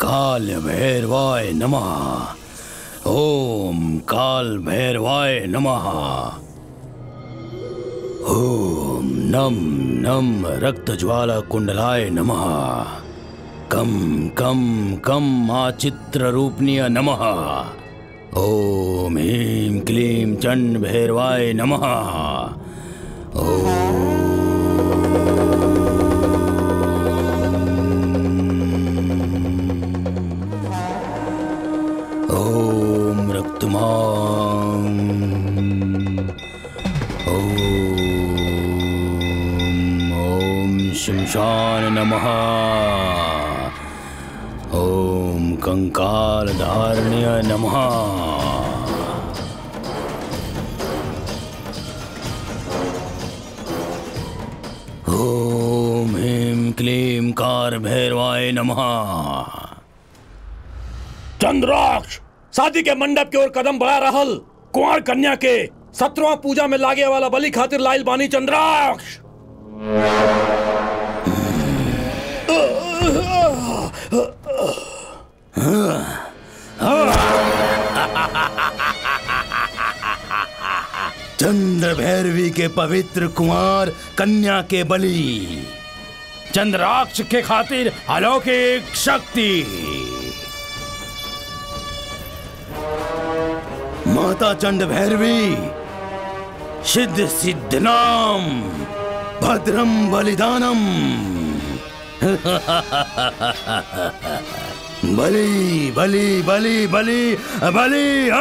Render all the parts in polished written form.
काल भैरवाय नमः। ओम काल भैरवाय नमः। ओम नम नम रक्त ज्वाला कुंडलाय नमः। कम कम कम आचित्र रूपनीय नमः। ओम ह्रीं क्लीं चंड भैरवाय नमः। ओम रक्तमां। ओम शमशान नमः। ओम कंकाल धारण्य नमः। ओम ह्रीं क्लीं कार भैरवाय नमः। चंद्राक्ष शादी के मंडप की ओर कदम बढ़ा रहल कुंवर कन्या के 17वां पूजा में लागे वाला बलि खातिर लाइल बानी चंद्राक्ष। चंद्र भैरवी के पवित्र कुमार कन्या के बलि, चंद्राक्ष के खातिर अलौकिक शक्ति। माता चंड भैरवी सिद्ध सिद्धनाम भद्रम बलिदानम। बलि बलि बलि बलि बलि।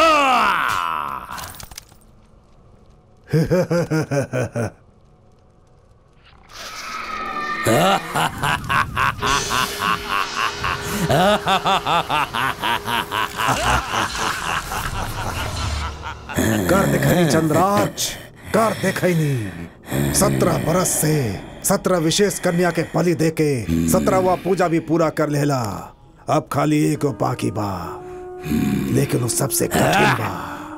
कर दिखाई चंद्राक्ष, कर दिखाई। 17 बरस से 17 विशेष कन्या के बलि देके 17वां पूजा भी पूरा कर लेला। अब खाली एक बाकी बा, लेकिन वो सबसे कठिन बा।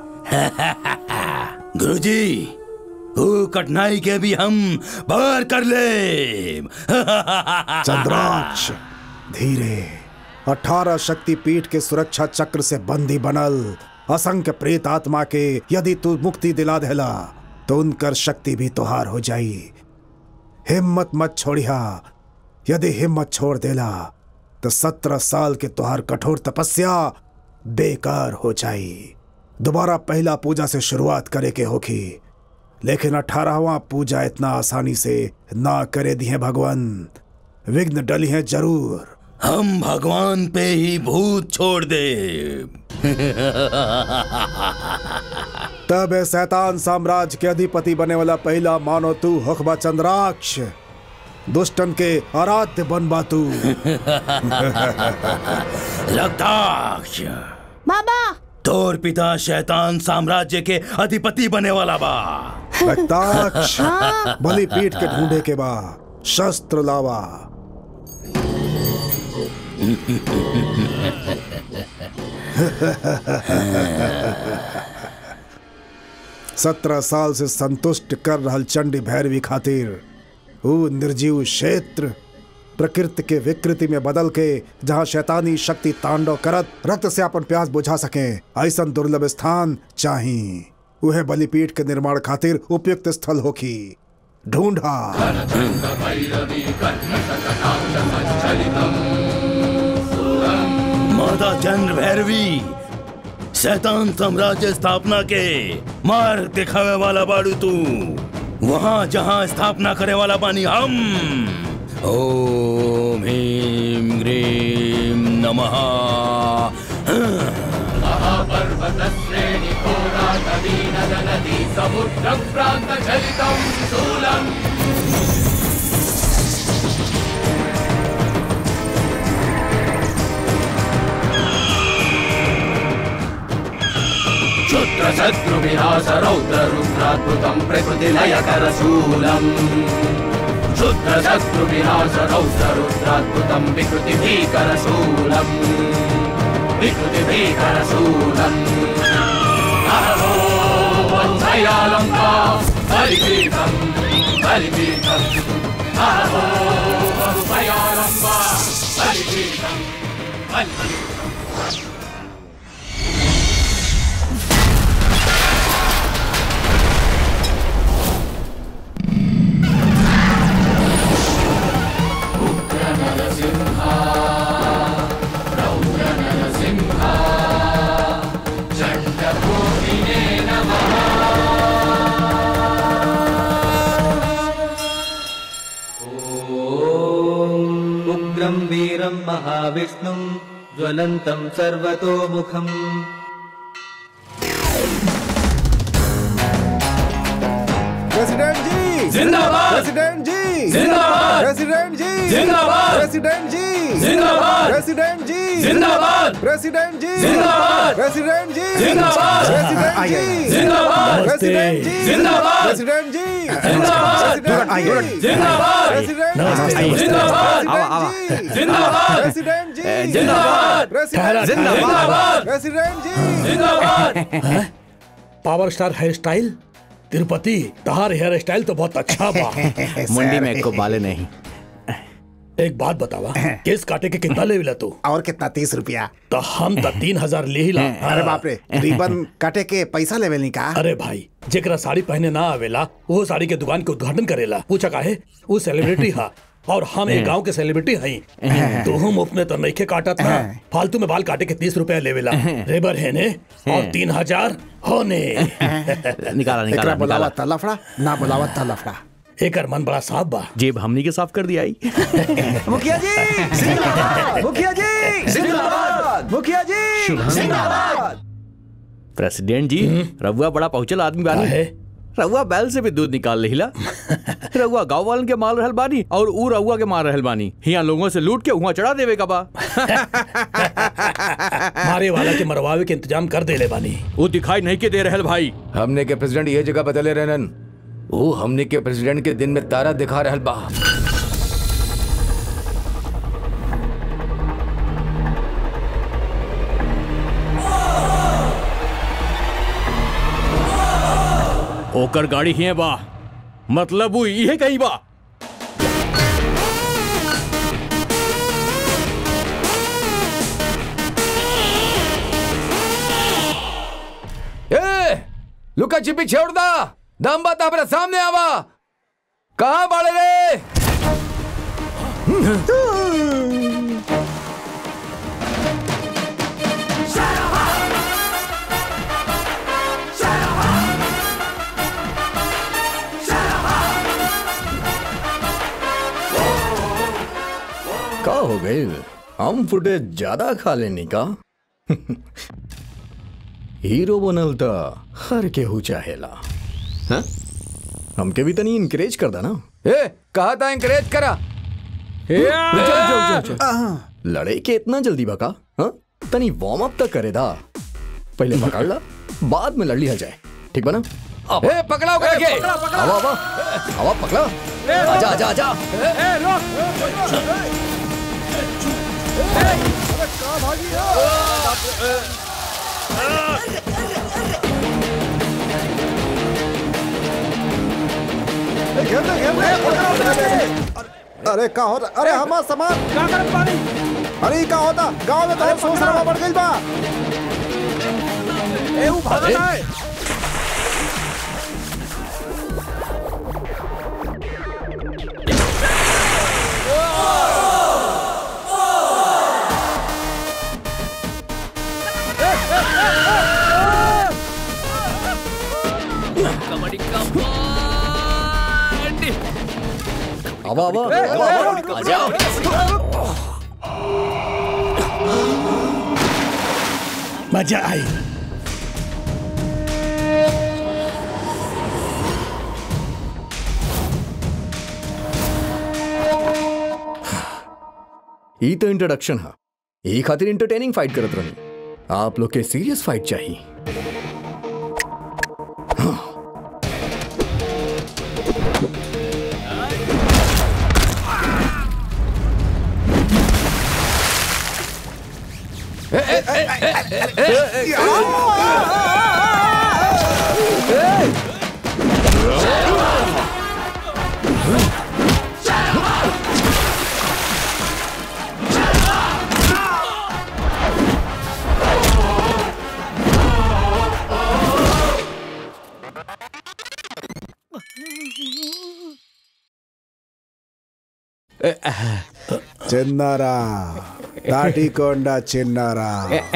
गुरुजी, वो कठिनाई के भी हम पार कर ले। चंद्राक्ष धीरे। 18 शक्ति पीठ के सुरक्षा चक्र से बंदी बनल असंख्य प्रेत आत्मा के यदि तू मुक्ति दिला देला तो उनकर शक्ति भी तुहार हो जाई। हिम्मत मत छोड़िया। यदि हिम्मत छोड़ देला तो 17 साल के तुहार कठोर तपस्या बेकार हो जाई। दोबारा पहला पूजा से शुरुआत करे के होगी, लेकिन 18वां पूजा इतना आसानी से ना करे दिए भगवान। विघ्न डली हैं जरूर। हम भगवान पे ही भूत छोड़ दे। तब शैतान साम्राज्य के अधिपति बने वाला पहला मानो तू हुक्मा चंद्राक्ष। दुष्टन के आराध्य बनबा तू। रक्ताक्ष बाबा, तोर पिता शैतान साम्राज्य के अधिपति बने वाला बा। रक्ताक्ष बलि पीठ के ढूंढे के बा, शस्त्र लावा। 17 साल से संतुष्ट कर रहल चंडी भैरवी खातिर वो निर्जीव क्षेत्र प्रकृति के विकृति में बदल के जहां शैतानी शक्ति तांडव करत रक्त से अपन प्यास बुझा सके, ऐसा दुर्लभ स्थान चाहिए। वह बलिपीठ के निर्माण खातिर उपयुक्त स्थल होखी। ढूंढा। माता चंद्र भैरवी शैतान साम्राज्य स्थापना के मार्ग दिखावे वाला बाड़ू तू। वहां जहां स्थापना करे वाला बानी हम। ओम ह्रीं ग्रीं नमः। क्षुद्र शत्रु विनाश रौद्र रुद्राद्भुतं प्रकृति लय करशूलम्। क्षुद्र शत्रु विनाश रौद्र रुद्राद्भुतं विकृति भीकरशूलम्। विकृति भीकरशूलम्। अहो वत्सयालंका बलिपीठं बलिपीठम्। अहो वत्सयालंका बलिपीठम् वीरं महाविष्णुं ज्वलन्तं सर्वतोमुखम् प्रेसिडेंट जी जिंदाबाद! प्रेसिडेंट जी जिंदाबाद! प्रेसिडेंट जी जिंदाबाद! प्रेसिडेंट जी जिंदाबाद! प्रेसिडेंट जी जिंदाबाद! प्रेसिडेंट जी जिंदाबाद! प्रेसिडेंट जी जिंदाबाद! प्रेसिडेंट जी जिंदाबाद! प्रेसिडेंट जी जिंदाबाद! प्रेसिडेंट जी जिंदाबाद! जिंदाबाद! प्रेसिडेंट जिंदाबाद! जिंदाबाद! प्रेसिडेंट जी जिंदाबाद! जिंदाबाद प्रेसिडेंट जी जिंदाबाद! Power star hairstyle Tirupati तहार हेयर स्टाइल तो बहुत अच्छा बा। मुंडी में एक को बाले नहीं। एक बात बतावा, केस काटे के कितना ले तू? और कितना 30 रुपया? तो हम तो 3000 ले ही ला। अरे बाप रे, रिबन काटे के पैसा लेवे नहीं का? अरे भाई, जेकरा साड़ी पहने ना आवेला वो साड़ी के दुकान के उद्घाटन करेला। पूछा काहे? वो सेलिब्रिटी हा और हम एक गांव के सेलिब्रिटी हई। तो हम अपने तो नइखे काटत ना, फालतू में बाल काटे के 30 रुपया लेवेला। रेबर है ने और 3000 होने। निकाला निकाला बुलावा तलफड़ा ना बुलावा तलफड़ा। एकर मन बड़ा साफ बा। जेब हमनी के साफ कर दिया। मुखिया जी जिंदाबाद! मुखिया जी जिंदाबाद! मुखिया जी जिंदाबाद! प्रेसिडेंट जी, रउआ बड़ा पहुंचल आदमी बानी। रउआ बैल से भी दूध निकाल लेहिला। रउआ गांव वालन के मार रहल बानी और ऊ रउआ के मार रहल बानी। हियां लोगों से लूट के वहां चढ़ा देवे का बा। मारे वाला के मरवावे के इंतजाम कर देले बानी। वो दिखाई नहीं के दे रहल भाई। हमने के प्रेसिडेंट ये जगह बदले रहन। वो हमने के प्रेसिडेंट के दिन में तारा दिखा रहल बा। ओकर गाड़ी ही बा, मतलब वो ये कहीं बा। ए, लुका छिपी छोड़ दा। दम बात अपने सामने आवा। कहाँ बाड़े रे? का हो गई? हम फुटेज ज्यादा खा लेनी का? हीरो बनल था हर केहू चाहेला। हाँ? हमके भी तनी इनकरेज कर दा ना। ए, कहा था इनकरेज करा। लड़े के इतना जल्दी बका? हाँ? तनी वार्म अप तक करे दा। पहले पकड़ ला, बाद में लड़ लिया जाए। ठीक बना? ए, पकड़ाओ करके। आवा आवा आवा पकड़ा। आजा आजा आजा। अरे का होता? अरे हमारा सामान अरे का होता? गांव में तो शोर शराबा बढ़ गई बा। वो भागता है। आवा आवा आजा। मजा आई। ई तो इंट्रोडक्शन हा। ई खातिर इंटरटेनिंग फाइट करत रही। आप लोग के सीरियस फाइट चाहिए। चिन्नारा ताटीकोंडा चिन्नारा।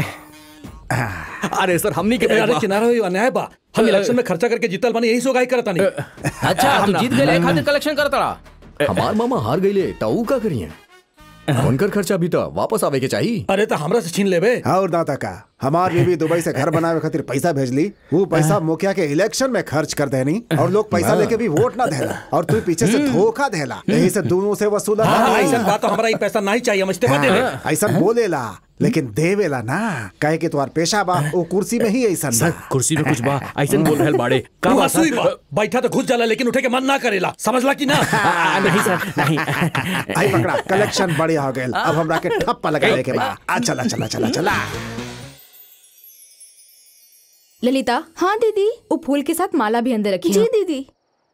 अरे सर हमनी के अरे चिन्नारा ये अन्याय बा। हम इलेक्शन में खर्चा करके जीतल बानी, यही सोगाई करता नहीं। अच्छा तू जीत गए खातिर कलेक्शन करता रहा। हमार मामा हार गईले ताऊ का करिए? उनकर खर्चा भी तो वापस आवे के चाहिए। अरे तो हमरा से छीन लेबे। और दाता का हमार बीबी दुबई से घर बनावे खातिर पैसा भेजली, वो पैसा मुखिया के इलेक्शन में खर्च कर देनी और लोग पैसा लेके भी वोट ना देला और तू पीछे से धोखा देला, यही से दोनों से वसूला। ऐसा बात तो हमरा ही पैसा नहीं चाहिए, हम इस्तीफा दे दे। ऐसा बोलेला लेकिन देवेला ना, कहे कि तुम्हार पेशा बा वो कुर्सी में ही ऐसा सर कुर्सी में कुछ बा ऐसा बोल रहल बाड़े का तू हंसुई बा, बैठा तो घुस जाला लेकिन उठे के मन ना करेला, समझला कि ना? नहीं सर नहीं। आई पकड़ा, कलेक्शन बढ़िया हो गए, अब हमरा के ठप्पा लगावे के बा। चला चला चला चला। ललिता। हाँ दीदी। वो फूल के साथ माला भी अंदर रखी। जी दीदी।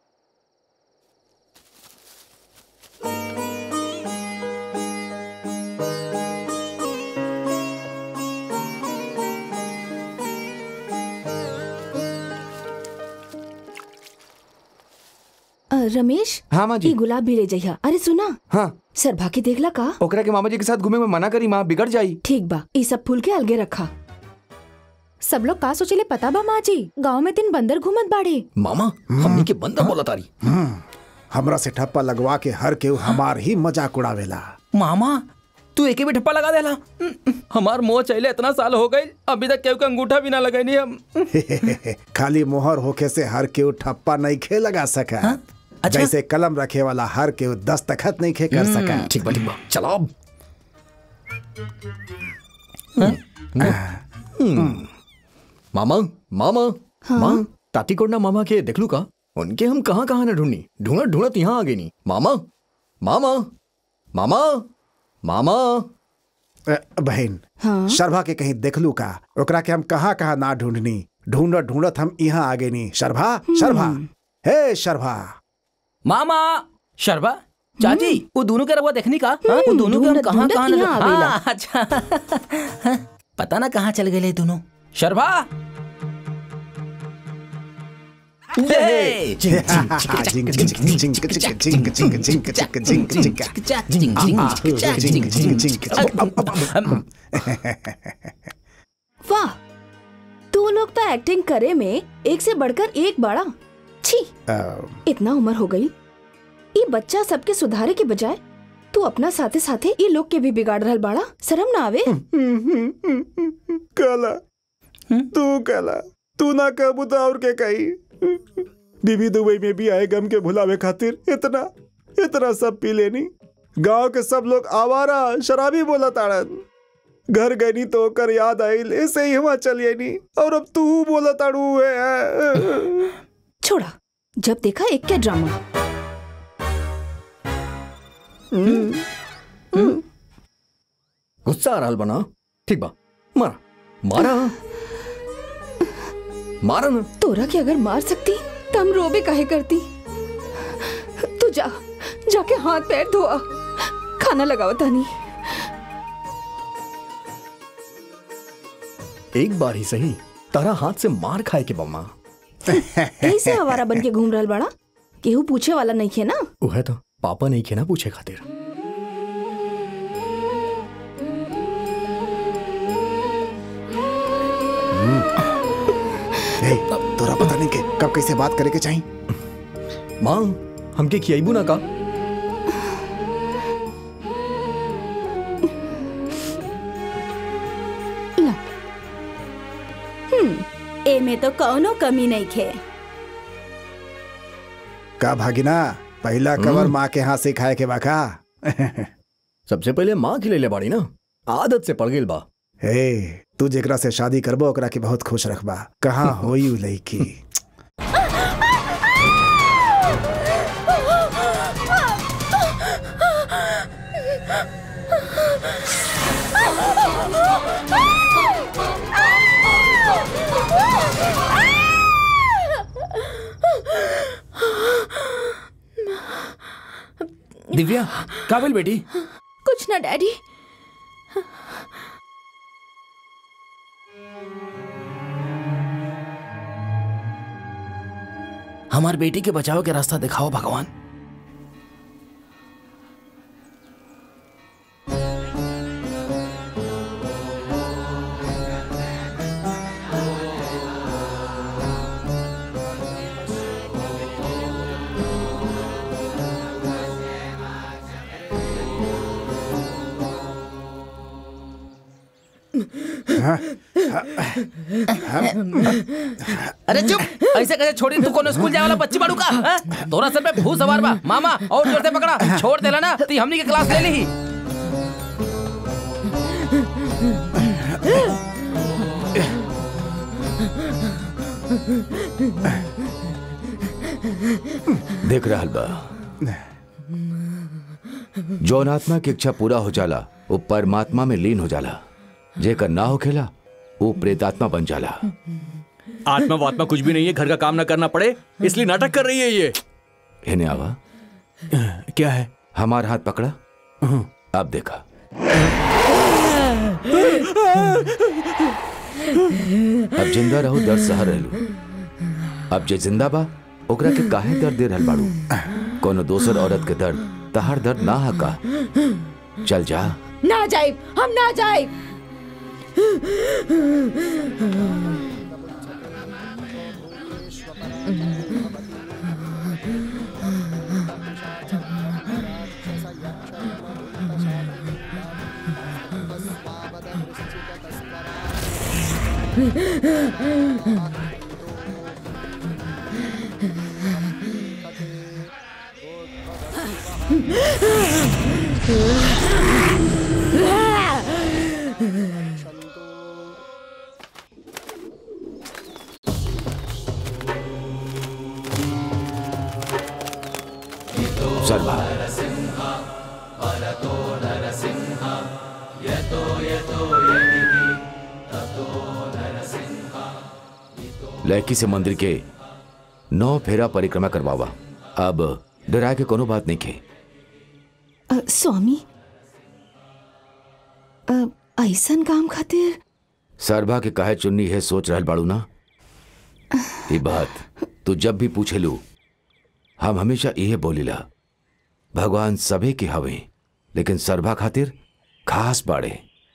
रमेश। हाँ माँ जी। ये गुलाब भी ले जाइया। अरे सुना। हाँ सरभा के देखला का? ओकरा के मामा जी के साथ घूमे में मना करी, माँ बिगड़ जाई। ठीक बा, ये सब फूल के अलगे रखा। सब लोग का सोचले पता बा माँ जी, गाँव में 3 बंदर घूमत बाड़े। मामा हमनी के बंदर बोला तारी। हमरा से ठप्पा लगवा के हर केहू हमार ही मजाक उड़ावेला। मामा तू एके भी ठप्पा लगा देला। हमार मोह चले इतना साल हो गई, अभी तक केहू का अंगूठा भी ना लगैनी हम। खाली मोहर होके से हर केहू ठप्पा नहीं खे लगा सका। हाँ? अच्छा? जैसे कलम रखे वाला हर केहू दस्तखत नहीं खे कर सका। ठीक बा चलो। मामा मामा माँ तातीकोंडा मामा के देख लू का? उनके हम कहाँ कहाँ न ढूंढनी, ढूंढत ढूंढत यहाँ आ गई नी। मामा मामा मामा मामा। बहन शरभा के कहीं देखलू का? ओकरा के हम कहाँ कहाँ ना ढूंढनी, ढूंढत ढूंढत हम यहाँ आ गए नी। शरभा शरभा हे शरभा। मामा शरभा चाची वो दोनों के रवा देखनी का? वो दोनों के हम कहाँ कहाँ? अच्छा पता ना कहाँ चल गए दोनों। शरभा वाह, तू लोग तो एक्टिंग करे में एक से बढ़कर एक बड़ा। छी, इतना उम्र हो गई, ये बच्चा सबके सुधारे के बजाय तू अपना साथे साथे ये लोग के भी बिगाड़ रहल बाड़ा। शर्म ना आवे? काला तू काला तू ना कबू तो और के कही। बीबी दुबई में भी आए गम के भुलावे खातिर इतना इतना सब पी लेनी। गांव के सब लोग आवारा शराबी बोला ताड़न। घर गई तो कर याद आई, ऐसे ही हम चलिए नी और अब तू बोला ताड़ू है। छोड़ा, जब देखा एक क्या ड्रामा। गुस्सा आ रहा बना। ठीक बा मारा मारा मारा ना। तोरा के अगर मार सकती तो हम रोबे काहे करती। तू जाके हाथ पैर धोआ, खाना लगाओ तानी। एक बार ही सही तारा हाथ से मार खाए के बम्मा। ऐसे आवारा बन के घूम रहल बड़ा, केहू पूछे वाला नहीं है ना। उहे तो पापा नहीं खे ना पूछे खातिर। तोरा पता नहीं के कब कैसे बात करे के चाहिए। माँ हमके खियाइबू ना का? ए में तो कौनो कमी नहीं खे। का भागिना पहला कवर माँ के हाथ से खाए के बाका। सबसे पहले माँ खिले बाड़ी ना, आदत से पड़ गई बा। हे तू जेकरा से शादी करबो ओकरा के बहुत खुश रखबा। कहाँ होई उ लड़की? दिव्या काबिल बेटी? कुछ ना डैडी। हमार बेटी के बचाव के रास्ता दिखाओ भगवान। अरे चुप, ऐसे कैसे छोड़ी? तू कौन स्कूल जाए वाला बच्ची बाड़ू का? तोरा सर पे भूत सवार बा। मामा और जोर से पकड़ा, छोड़ देला ना ती हमनी के क्लास ले ली। देख रहल बा, जौन आत्मा की इच्छा पूरा हो जाला वो परमात्मा में लीन हो जाला, जेकर ना होखेला वो प्रेतात्मा बन जाला। आत्मा वात्मा कुछ भी नहीं है, घर का काम ना करना पड़े इसलिए नाटक कर रही है ये। इन्हें आवा। क्या है? हमारा हाथ पकड़ा, अब देखा। अब जिंदा रहो, दर्द सह रहलू। अब जे जिंदा बा ओकरा के काहे दर्द दे रहल बाड़ू? कोनो दोसर औरत के दर्द तहार दर्द ना हा का? चल जा। ना जाए, हम ना जाए। सरभा, लड़की से मंदिर के 9 फेरा परिक्रमा करवावा। अब डरा के कोनो बात नहीं खे। स्वामी, ऐसन काम खातिर सरभा के काहे चुन्नी है सोच रहल बाड़ू ना? ये बात तू जब भी पूछे लू हम हमेशा यही बोलीला, भगवान सभी के हवे लेकिन सरभा खातिर खास बाड़े।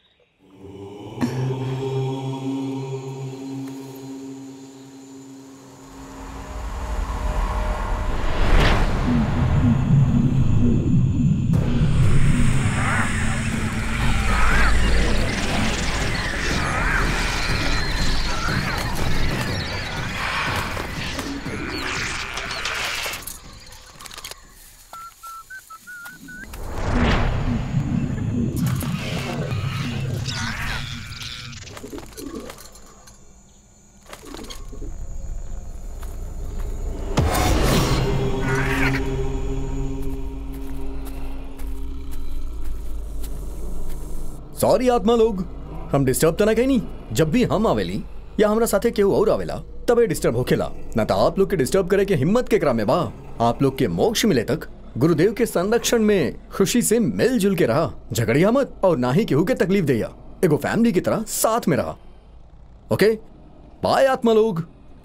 सॉरी आत्मा लोग, हम डिस्टर्ब तो ना कहीं नहीं। जब भी हम आवेली या हमरा साथे केहू और आवेला तबे डिस्टर्ब होखेला, ना तो आप लोग के डिस्टर्ब करे के हिम्मत के में बा। आप लोग के मोक्ष मिले तक गुरुदेव के संरक्षण में खुशी से मिलजुल के रहा, झगड़िया मत और ना ही केहू के तकलीफ दिया। एगो फैमिली की तरह साथ में रहा। ओके बाय आत्मा लोग।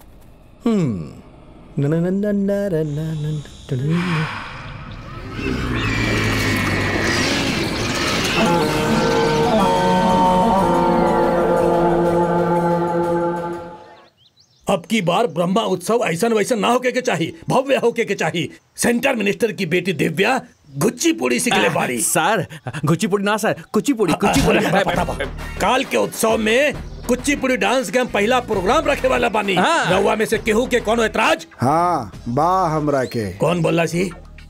अब की बार ब्रह्मा उत्सव ऐसा वैसा ना होके के चाहिए, भव्य होके के चाहिए। सेंटर मिनिस्टर की बेटी दिव्या गुच्चीपुड़ी सीखले बाड़ी। सर गुच्चीपुड़ी ना सर, कुचिपुड़ी कुचिपुड़ी। काल के उत्सव में कुचिपुड़ी डांस के हम पहला प्रोग्राम रखे वाला बानी। रउआ में से केहू के कोनो एतराज? हाँ बा हमरा के। कौन बोला सी?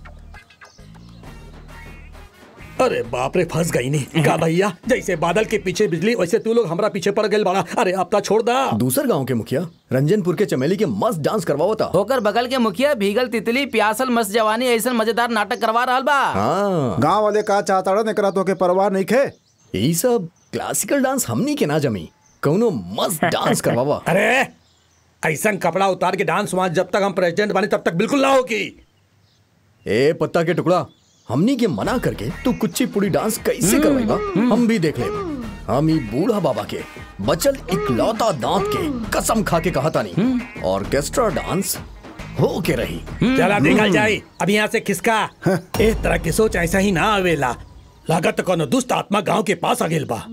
अरे बाप रे, फंस गई नहीं का भैया? जैसे बादल के पीछे बिजली वैसे तू लोग हमरा पीछे पड़ गए बड़ा। अरे अब तो छोड़ दा। दूसर गांव के मुखिया रंजनपुर के चमेली के मस्त डांस करवाओ था। होकर बगल के मुखिया भीगल तितली प्यासल मस्त जवानी ऐसा मजेदार नाटक करवा रहा बा। गांव वाले का चाहता एकरा तो के परवाह नहीं खे। यही सब क्लासिकल डांस हमनी के ना जमी, कौनो मस्त डांस करवावा। अरे ऐसा कपड़ा उतार के डांस वहां जब तक हम प्रेसिडेंट बने तब तक बिल्कुल ना होगी। ए पत्ता के टुकड़ा, हमनी के मना करके तू कुचिपुड़ी डांस कैसे करवाएगा? हम भी देख ले। हम ही बूढ़ा बाबा के बचल इकलौता दांत के कसम खा के कहा था नहीं, ऑर्केस्ट्रा डांस हो के रही। चला निकल जाए अब यहाँ से खिसका। एक तरह की सोच ऐसा ही ना आवेला। लागत कोनो दुष्ट आत्मा गांव के पास आ गेल बा।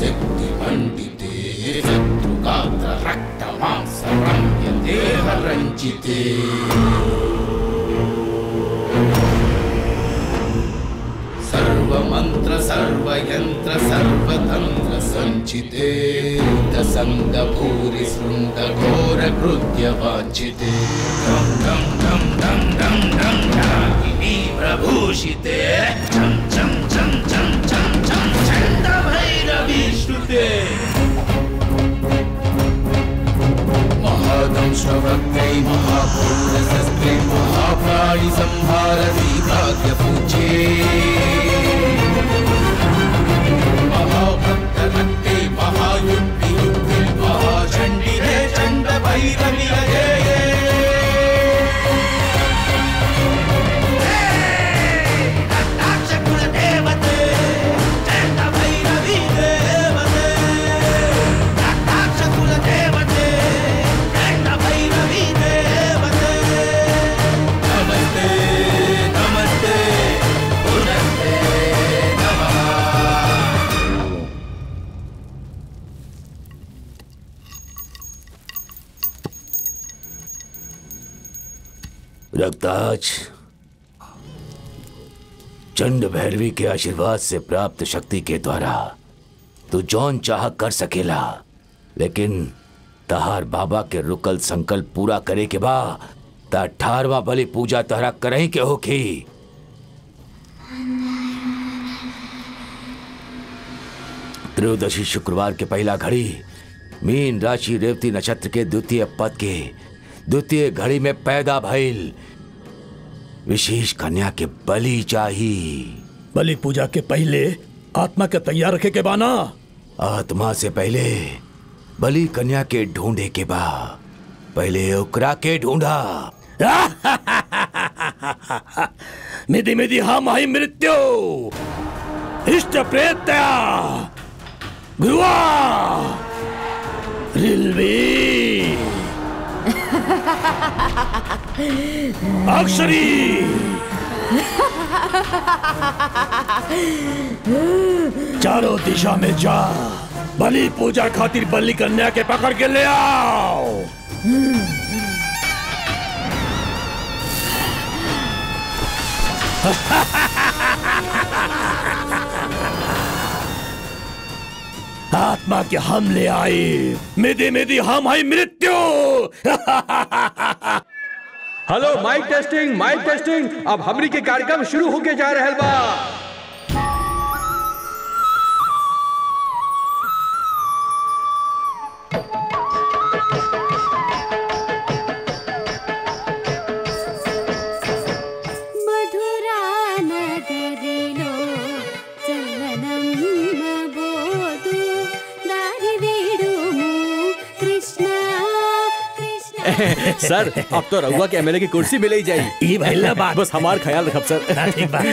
शक्तिमण्डिते शत्रुगात्र रक्तमांसरम्य देहरञ्जिते सर्वमन्त्र सर्वयन्त्र सर्वतन्त्र सञ्चिते दसङ्गभूरि शृङ्गघोरकृत्य वाञ्छिते डं डं डं डं डं डं डाकिनी प्रभूषिते चं चं चं चं चं चं छन्दभैरवीश्रुते महादंष्ट्रवक्त्रै महापूर्णशस्त्रै महाप्राणिसंहारति भाग्यपूज्ये महाभक्तरक्ते महायुक्तियुक्ते महाचण्डिते चण्डभैरविलये दत्ताक्षकुलदेवते चण्डभैरवी देवते दत्ताक्षकुलदेवते चण्डभैरवी देवते नमस्ते नमस्ते पुनस्ते नमः। रक्ताज, चंड भैरवी के आशीर्वाद से प्राप्त शक्ति के द्वारा तू जौन चाह कर सकेला, लेकिन तहार बाबा के रुकल संकल्प पूरा करे के बा ता 18वां बलि पूजा तहरा करही के होखी। त्रयोदशी शुक्रवार के पहला घड़ी मीन राशि रेवती नक्षत्र के द्वितीय पद के द्वितीय घड़ी में पैदा भइल विशेष कन्या के बलि चाहिए। बलि पूजा के पहले आत्मा के तैयार रखे के बाना। आत्मा से पहले बलि कन्या के ढूंढे के बा, पहले ओकरा के ढूंढा। मिधि मिधि हम आई मृत्यु इष्ट प्रेत्या गुरुआ रिल्वी अक्षरी चारों दिशा में जा, बलि पूजा खातिर बलि कन्या के पकड़ के ले आओ। आत्मा के हम ले आए, मिधि मिधि हम आई मृत्यु। Hello mike testing. अब हमरी के कार्यक्रम शुरू होके जा रहल बा। सर अब तो रउआ के एमएलए की कुर्सी मिल ही जाई। ई भइला बात, बस हमार ख्याल रखब सर। ठीक बा।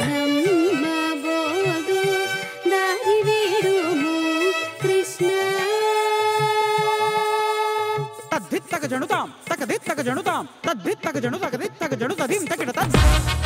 तद्धित्तक जणुताम तकधित्तक जणुताम तद्धित्तक जणुतक धित्तक जणुतधिम तकिटतम्।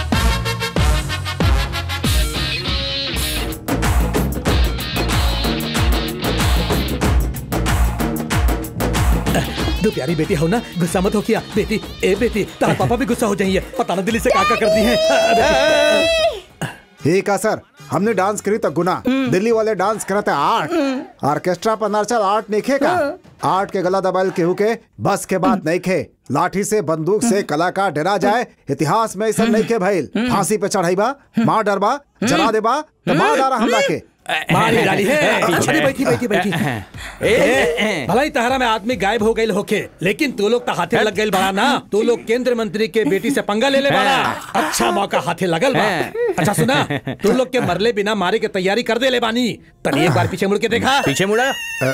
दो प्यारी बेटी हो ना, गुस्सा मत हो किया बेटी। ए बेटी, तारा पापा भी गुस्सा हो जाइए, पता ना दिल्ली से काका कर दी है। ठीक है सर, हमने डांस करी तो गुना, दिल्ली वाले डांस करते आर्ट। ऑर्केस्ट्रा पर नर्चल आर्ट नहीं खे का। आर्ट के गला दबाइल केहू के बस के बात नहीं खे। लाठी से बंदूक से कलाकार डरा जाए, इतिहास में ऐसा नहीं के भइल। फांसी पे चढ़ाईबा, मार डरबा, जला देबा तो मार डारा हमला के। मारी डाली है। अरे बैठी। भलाई तहरा में आदमी गायब हो गई होके, लेकिन तू लोग तो हाथे लग गई बड़ा ना। तू लोग केंद्र मंत्री के बेटी से पंगा ले बड़ा। अच्छा मौका हाथे लगल बा। अच्छा सुना, तू लोग के मरले बिना मारे के तैयारी कर दे ले बानी। तनी एक बार पीछे मुड़ के देखा। पीछे मुड़ा।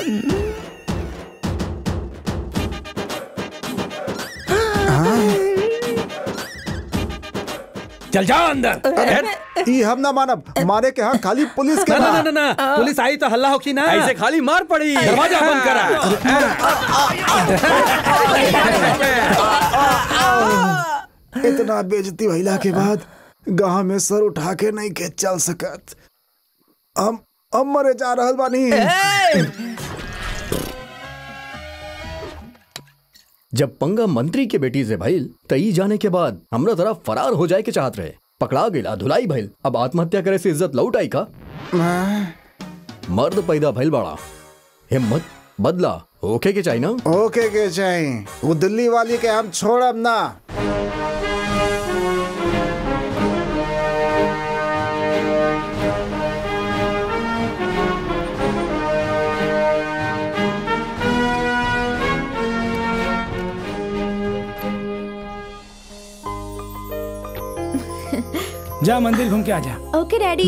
चल जाओ अंदर। ये हम ना मानब, मारे के हाँ खाली पुलिस के। ना पुलिस आई तो हल्ला होगी ना। ऐसे खाली मार पड़ी। दरवाजा बंद करा। इतना बेइज्जती भइला के बाद गांव में सर उठा के नहीं के चल सकत। हम अब मरे जा रहल बानी। जब पंगा मंत्री के बेटी से भइल तई जाने के बाद हमरा तरफ फरार हो जाए के चाहत रहे, पकड़ा गेला, धुलाई भइल, अब आत्महत्या करे से इज्जत लौट आई का? मर्द पैदा भइल बाड़ा, हिम्मत बदला ओके के चाहिए ना? ओके के चाहिए। वो दिल्ली वाली के हम छोड़ब ना। जा मंदिर घूम के आ जा। Okay daddy.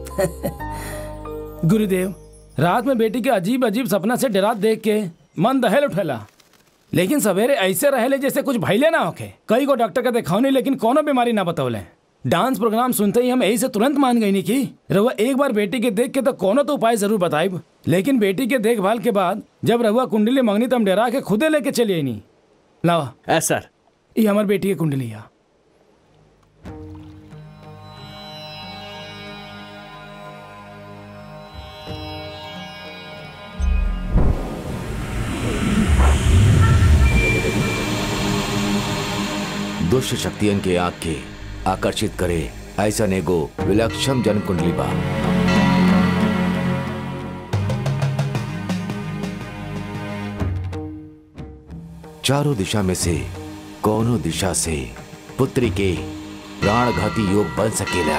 गुरुदेव, रात में बेटी के अजीब अजीब सपना से डरा देख के मन दहल उठेला, लेकिन सवेरे ऐसे रहेले जैसे कुछ भइले ना होके। कई को डॉक्टर का देखौनी लेकिन कोनो बीमारी ना बतौले। डांस प्रोग्राम सुनते ही हम यही से तुरंत मान गई नहीं कि रहुआ एक बार बेटी के देख के तो कोनो तो उपाय जरूर बताइब, लेकिन बेटी के देखभाल के बाद जब रहुआ कुंडली मंगनी तम डरा के खुदे लेके चली आई नहीं। लावा सर, ये हमारी बेटी की कुंडली है। दुष्ट शक्तियन के आंख के आकर्षित करे ऐसा नेगो विलक्षण जन्म कुंडली बा। चारों दिशा में से कोनो दिशा से पुत्री के प्राणघाती योग बन सकेला।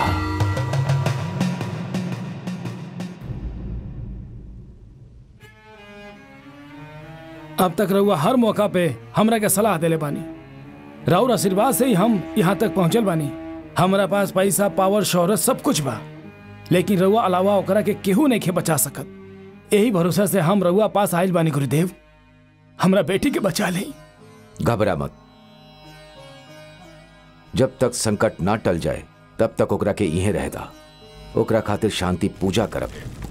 अब तक रहुआ हर मौका पे हमरा के सलाह देले बानी। राउर आशीर्वाद से ही हम यहाँ तक पहुँचल बानी। हमारा पास पैसा, पावर, शोहरत सब कुछ बा, लेकिन रउआ अलावा ओकरा के केहू नहीं के बचा सकत। यही भरोसा से हम रउआ पास आइल बानी। गुरुदेव, हमरा बेटी के बचा ले। घबरा मत, जब तक संकट ना टल जाए तब तक ओकरा के इहे रहदा। ओकरा खातिर शांति पूजा करब।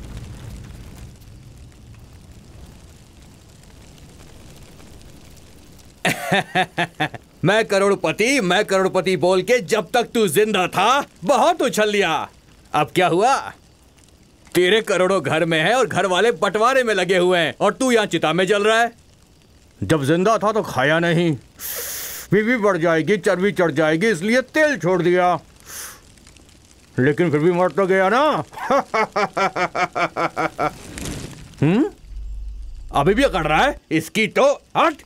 मैं करोड़पति बोल के जब तक तू जिंदा था बहुत उछल लिया। अब क्या हुआ? तेरे करोड़ों घर में है और घर वाले बंटवारे में लगे हुए हैं और तू यहाँ चिता में जल रहा है। जब जिंदा था तो खाया नहीं, बीवी बढ़ जाएगी, चर्बी चढ़ जाएगी, इसलिए तेल छोड़ दिया, लेकिन फिर भी मर तो गया ना। अभी भी अकड़ रहा है? इसकी तो हट।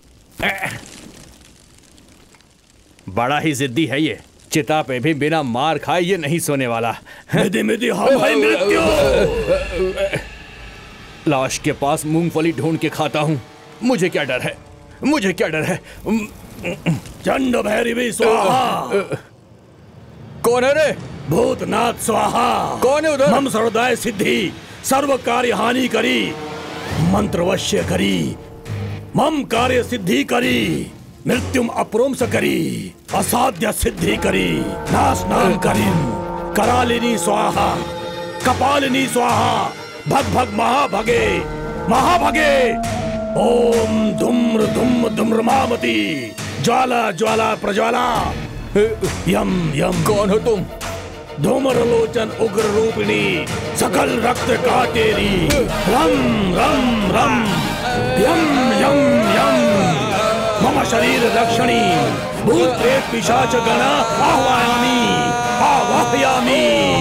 बड़ा ही जिद्दी है ये, चिता पे भी बिना मार खाए ये नहीं सोने वाला। मृत्यु। लाश के पास मूंगफली ढूंढ के खाता हूँ, मुझे क्या डर है, मुझे क्या डर है। चंड भैरवी स्वाहा। कौन है रे? भूतनाथ स्वाहा। कौन है उधर? मम सर्वदाय सिद्धि, सर्व कार्य हानि करी, मंत्रवश्य करी, मम कार्य सिद्धि करी, मृत्युम अप्रोम्स करी, असाध्य सिद्धि करी, नाश नाम करी, करालिनी स्वाहा, कपालिनी स्वाहा, भग भग महाभगे, महाभगे। ओम धूम्र धूम धूम्रमावती, ज्वाला ज्वाला प्रज्वाला, यम यम। कौन हो तुम? धूमर लोचन उग्र रूपिणी, सकल रक्त काटेरी, रम रम रम, यम यम यम। मम शरीर रक्षणी, भूत प्रेत पिशाच गण आह्वयामि, आवाहयामि।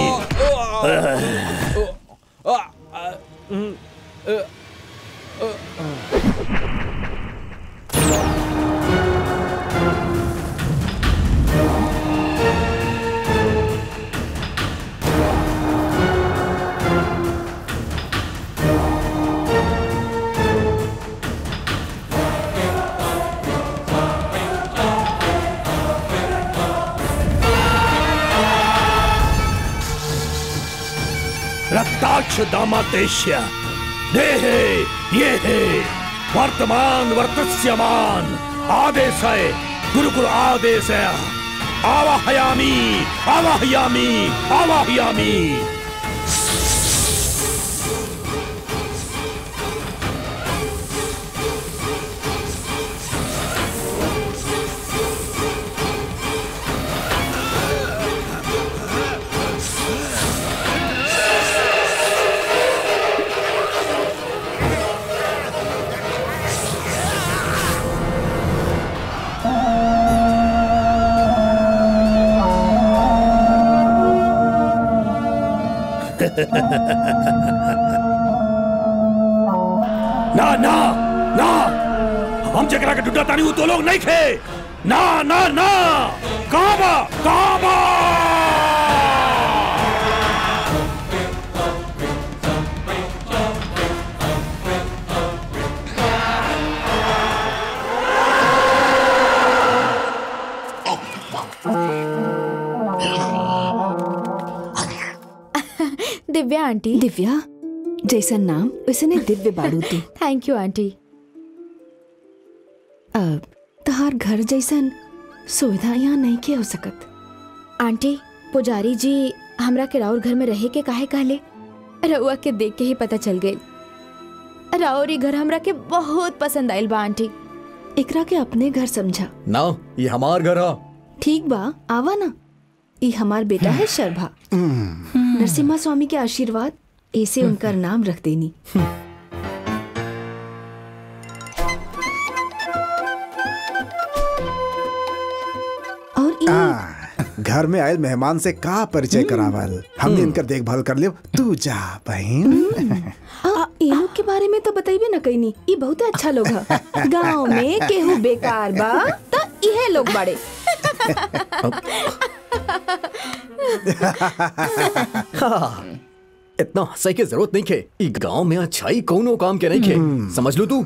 रक्ताक्ष दामातेश्य, देहे ये है वर्तमान वर्तस्यमान, आदेश है गुरुकुल आदेश है। आवाहयामि आवाहयामि आवाहयामि। ना ना ना, हम जकरा के ढूंढा तानी वो तो लोग नहीं खे। ना ना ना, कहाँ बा, कहाँ बा? दिव्या आंटी। दिव्या जैसा नाम उसने दिव्य बाड़ू तू। Thank you aunty. तहार घर जैसन सुविधा यहाँ नहीं के हो सकत। आंटी पुजारी जी हमरा के राउर घर में रहे के काहे कहले, रउआ के देख के ही पता चल गई। राउर ई घर हमरा के बहुत पसंद आइल बा आंटी। एकरा के अपने घर समझा ना, ये हमार घर है। ठीक बा, आवा ना। ई हमार बेटा है शरभा। नरसिम्हा स्वामी के आशीर्वाद ऐसे उनका नाम रख देनी। और घर में आयल मेहमान से का परिचय करावल, हमने इनकर देखभाल कर लियो। तू जा बहन। इन लोग के बारे में तो बताइबे ना कहीं। ये बहुत अच्छा लोग है। गांव में केहू बेकार बा तो इहे लोग बाड़े। इतना हंसाई की जरूरत नहीं खे। ई गांव में अच्छाई कौनो काम के नहीं खे, समझ लू तू।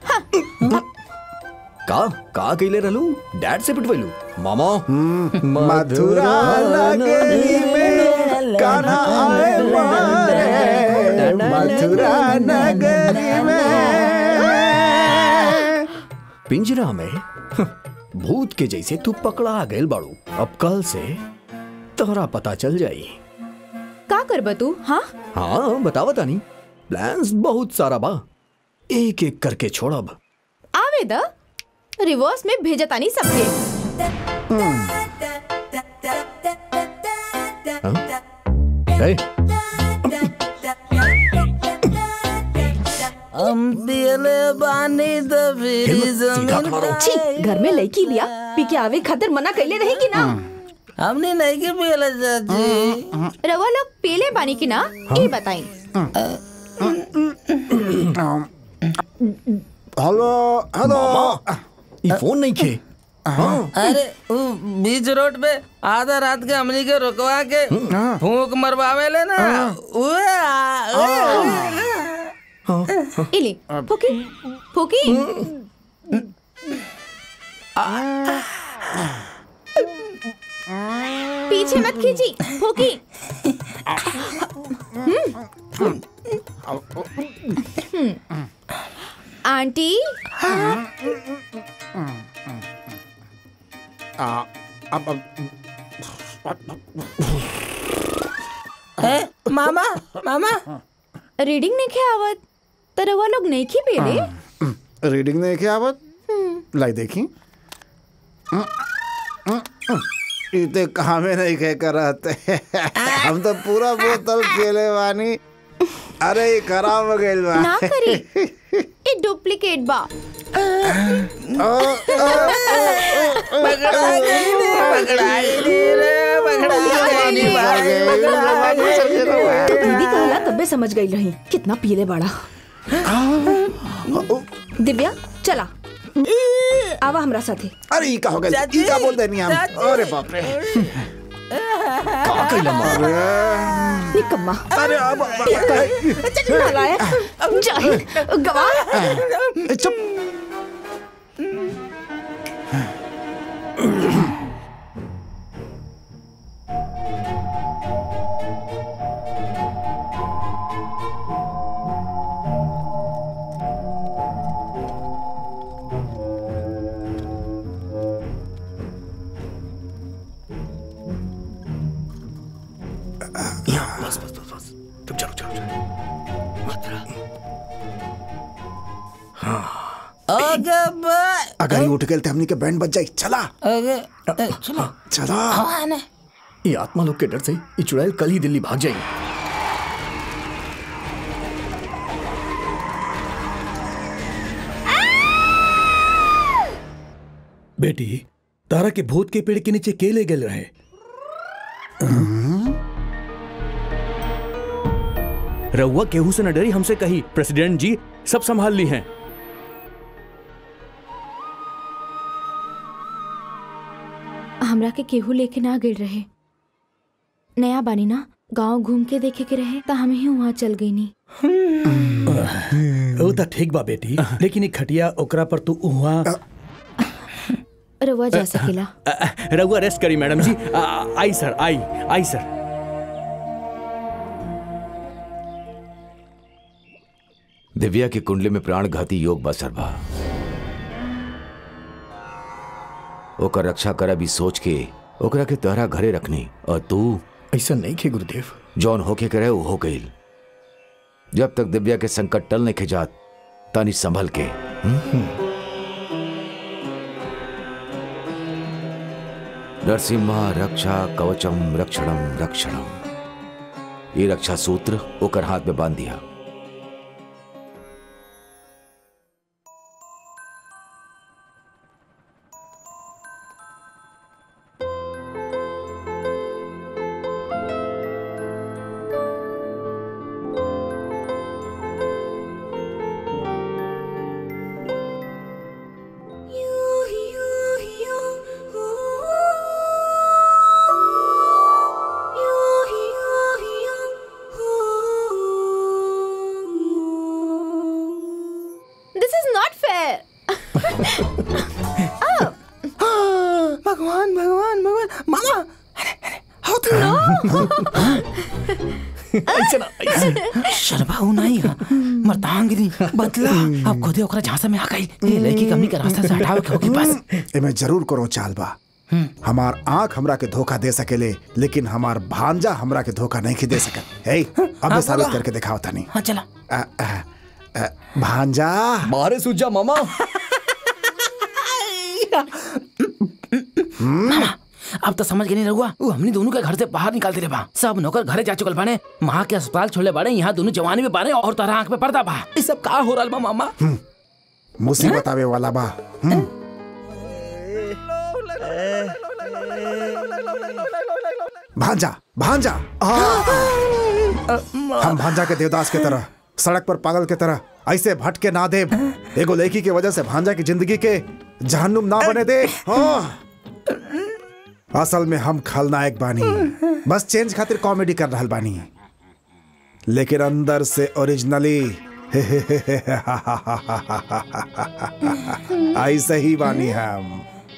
का कइले रहलू, डैड से पिटवैलू। मामा मथुरा नगरी में कान्हा आए मारे, मथुरा नगरी में। पिंजरा में भूत के जैसे तू पकड़ा गइल बाड़ू। अब कल से तोहरा पता चल जाई। का करबा तू? हाँ बतावा तानी, प्लान्स बहुत सारा बा, एक एक करके छोड़ब। आवे द रिवर्स में भेजा तानी सबके। घर में लड़की लिया पी के आवे खातिर मना कैले रहेगी ना। हमने नहीं के पीले चाची। रवा लोग पीले पानी की ना, ये बताई। हेलो हेलो, ये फोन नहीं खे। अरे बीच रोड पे आधा रात के हमनी के रुकवा के फूंक मरवावे ले ना। इली फूकी फूकी। पीछे मत खींची, फूकी। आंटी मामा मामा रीडिंग नहीं खे आवत तो रवा लोग नहीं खी पीले। रीडिंग नहीं के आवत, लाई देखी। इतने कहाँ में नहीं कह कर रहते। हम तो पूरा बोतल पीले बानी। अरे ये खराब हो गई बा। ना करी, ये डुप्लीकेट बा। दीदी कहला तब्बे समझ गई रही कितना पीले बड़ा। दिव्या चला आवा हमरा साथे। अरे ई का हो गया, ई का बोल देनी हम। अरे बाप रे, का कइला मारे निकम्मा। अरे अब नालायक जाहिल गवार। चुप। बस बस बस बस, तुम चलो चलो अगर ये उठ गए तो हमनी के बैंड बज जाए। चला चलो चला। ये आत्मा लोग के डर से ये चुड़ैल कल ही दिल्ली भाग जाएगी। बेटी तारा के भूत के पेड़ के नीचे के ले गए रहे। रउआ केहू से न डरी, हमसे कही प्रेसिडेंट जी सब संभाल ली हैं। हमरा के केहू लेके ना गिर रहे, नया बानी ना, गांव घूम के देखे के रहे तो हम ही वहाँ चल गई नी। वो तो ठीक बा बेटी, लेकिन एक खटिया ओकरा पर तू वहाँ रउआ जा सकेला। रउआ रेस्ट करी मैडम जी। आई सर, आई सर। दिव्या की कुंडली में प्राणघाती योग बा सरभा। ओकर रक्षा कर भी सोच के ओकरा के तोहरा घरे रखनी, और तू ऐसा नहीं खे गुरुदेव। जौन होके करे वो हो गईल। जब तक दिव्या के संकट टल नहीं जात तानी संभल के। नरसिम्हा रक्षा कवचम रक्षणम रक्षणम, ये रक्षा सूत्र ओकर हाथ में बांध दिया। शरबा नहीं है, मर्दांगिनी बदला अब खुदे ओकरा झांसा में आ गई। ये लड़की कमी के रास्ते से हटावे के होगी बस। एमे जरूर करो चाल बा। हमार आंख हमरा के धोखा दे सकेले, लेकिन हमार भांजा हमरा के धोखा नहीं दे सकत। हे अब साबित करके दिखाओ तनी। हाँ चला। भांजा मारे सूझा मामा। अब तो समझ के नहीं रहुआ, वो हमने दोनों के घर से बाहर निकाल दे बा। सब नौकर घरे जा चुकल बाने, माँ के अस्पताल छोड़ले बाड़े, यहाँ दोनों जवानी में बाने और तारा आंख में पर्दा बा। ये सब का हो रहा बा मामा? मुसीबत आवे वाला बा। भांजा भांजा हम भांजा के देवदास के तरह, सड़क पर पागल के तरह ऐसे भटके ना दे। एगो लड़की की वजह से भांजा की जिंदगी के जहन्नुम ना बने दे। असल में हम खलनायक बानी, बस चेंज खातिर कॉमेडी कर रहा बानी, लेकिन अंदर से ओरिजिनली ऐसे ही बानी हम।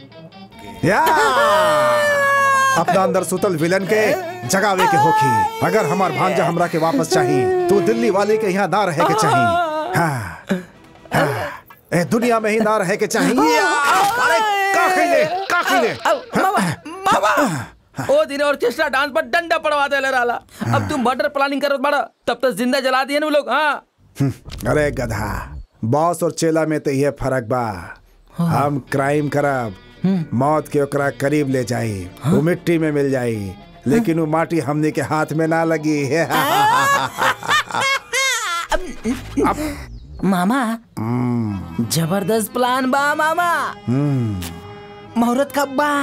अपना अंदर सुतल विलन के जगावे के होखी। अगर हमार भांजा हमरा के वापस चाहिए तो दिल्ली वाले के यहाँ ना रहे के चाहिए। हाँ, दुनिया में ही ना रहे के चाहिए। ओ दिन ऑर्केस्ट्रा डांस पर डंडा पड़वा दे रहा। अब तुम मर्डर प्लानिंग करो बड़ा, तब तक जिंदा जला दिए ना लोग। हाँ अरे गधा, बॉस और चेला में तो यह फर्क बा। हम क्राइम करब, मौत के ओकरा करीब ले जाई, वो मिट्टी में मिल जाई, लेकिन वो माटी हमने के हाथ में ना लगी। मामा जबरदस्त प्लान बा मामा। मुहूर्त कब बा?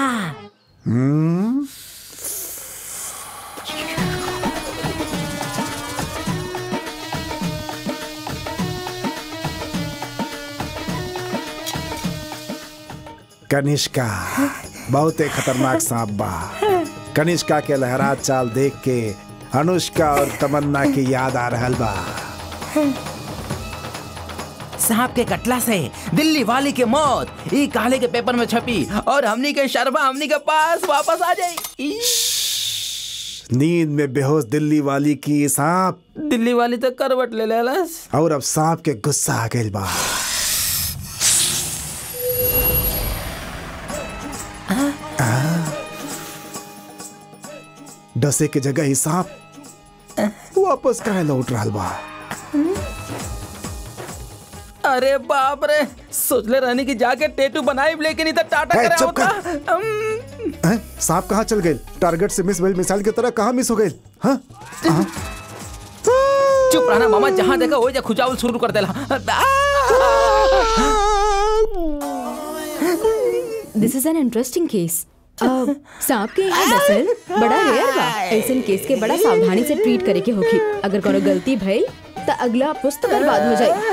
कनिष्का बहुत खतरनाक सांप बा। कनिष्का के लहरात चाल देख के अनुष्का और तमन्ना की याद आ रहल बा। सांप के कटला से दिल्ली वाली की मौत ई काले के पेपर में छपी और हमनी के शरबा हमनी के पास वापस आ जाई। नींद में बेहोश दिल्ली वाली की सांप, दिल्ली वाली तो करवट ले लेलस और अब सांप के गुस्सा आ गइल बा। डसे के जगह ही सांप वापस काहे लौट रहा बा। अरे बाप रे, सोचले रहनी की जाके टेटू बनाई, लेकिन इधर टाटा करे होता। सांप कहाँ चल गए? टारगेट से मिस मिसाइल की तरह कहाँ मिस हो गए? हाँ? चुप रहना मामा, जहाँ देखा वही जा खुजाउल शुरू कर देला। This is an interesting case. सांप के यहाँ डसल बड़ा रेयर बा। ऐसन केस के बड़ा सावधानी से ट्रीट करे के होगी। अगर कोनो गलती भइल तो अगला पुस्त बर्बाद हो जाए।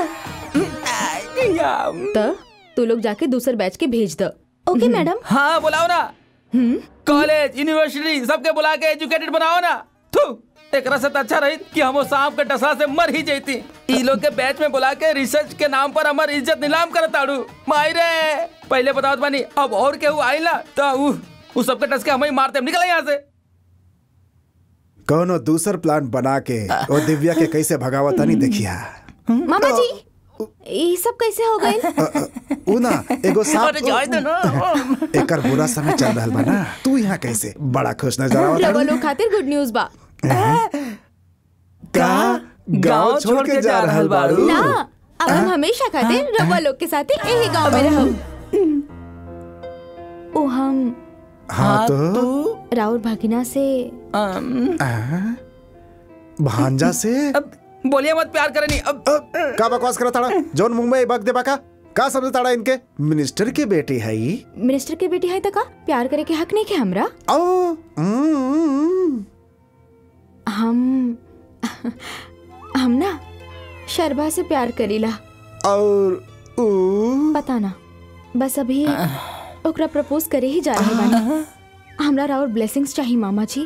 तो तू लोग जाके दूसर बैच के भेज दो। Okay madam. हाँ बुलाओ ना। कॉलेज यूनिवर्सिटी सबके बुला के एजुकेटेड बनाओ ना। एकरा से अच्छा रही कि हम सांप के डसा से मर ही जाती। ई लोग के बैच में बुला के रिसर्च के नाम पर हमारी इज्जत नीलाम कर ताड़ू। मायरे पहले बताओ बानी अब और केहू आई ना तो उ सबके डस के हम ही मारते निकल यहाँ से। कोनो दूसर प्लान बना के और दिव्या के कैसे भगावता नहीं देखिया। मामा जी ये सब कैसे हो गए? उना एगो सांप एकर बुरा समय चल रहल बा ना। तू यहाँ कैसे बड़ा खुश नजर आवत है। लोग खातिर गुड न्यूज बा। का गांव छोड़ के जा रहल बाड़ू? ना अब हम हमेशा खातिर रवा लोग के साथ यही गांव में रहब। ओ हम हाँ तो राउर भागिना से भांजा से बोलिए मत प्यार करे नहीं। अब का बकवास करा ताड़ा जोन मुंबई बग दे बाका का समझ ताड़ा इनके मिनिस्टर के बेटी है। मिनिस्टर के बेटी है तो का प्यार करे के हक नहीं के हमरा। हम ना शरभा से प्यार करीला और पता ना बस अभी ओकरा प्रपोज करे ही जा रहे बानी। हमरा राउर ब्लेसिंग्स चाहिए मामा जी।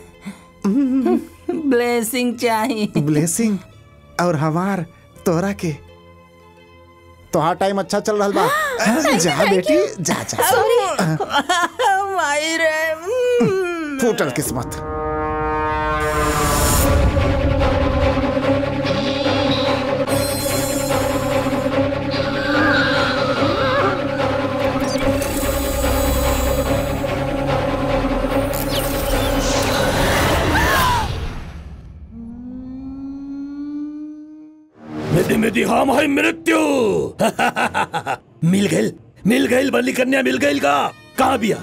ब्लेसिंग चाहिए। ब्लेसिंग और हमार तोरा के तोहार टाइम अच्छा चल रहा बा। जा बेटी जा जा। मायरे फूटल किस्मत। मिति हम है मृत्यु। मिल गई बली कन्या मिल गई का। कहाँ बिया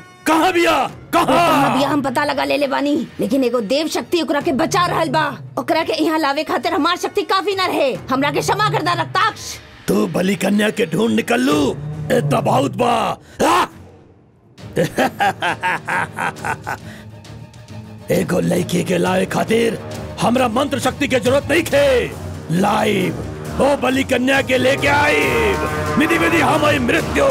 हम पता लगा ले बानी लेकिन एगो देव शक्ति ओकरा के बचा रहल बा। ओकरा के यहाँ लावे खातिर हमार शक्ति काफी न रहे। हमरा के क्षमा कर दा रक्ताक्ष। तू बली कन्या के ढूंढ निकल लू इतना बहुत बा। एगो लड़की के लाए खातिर हमरा मंत्र शक्ति के जरूरत नहीं थे। लाइव ओ बलि कन्या के लेके आई। मिधि हम आई मृत्यु।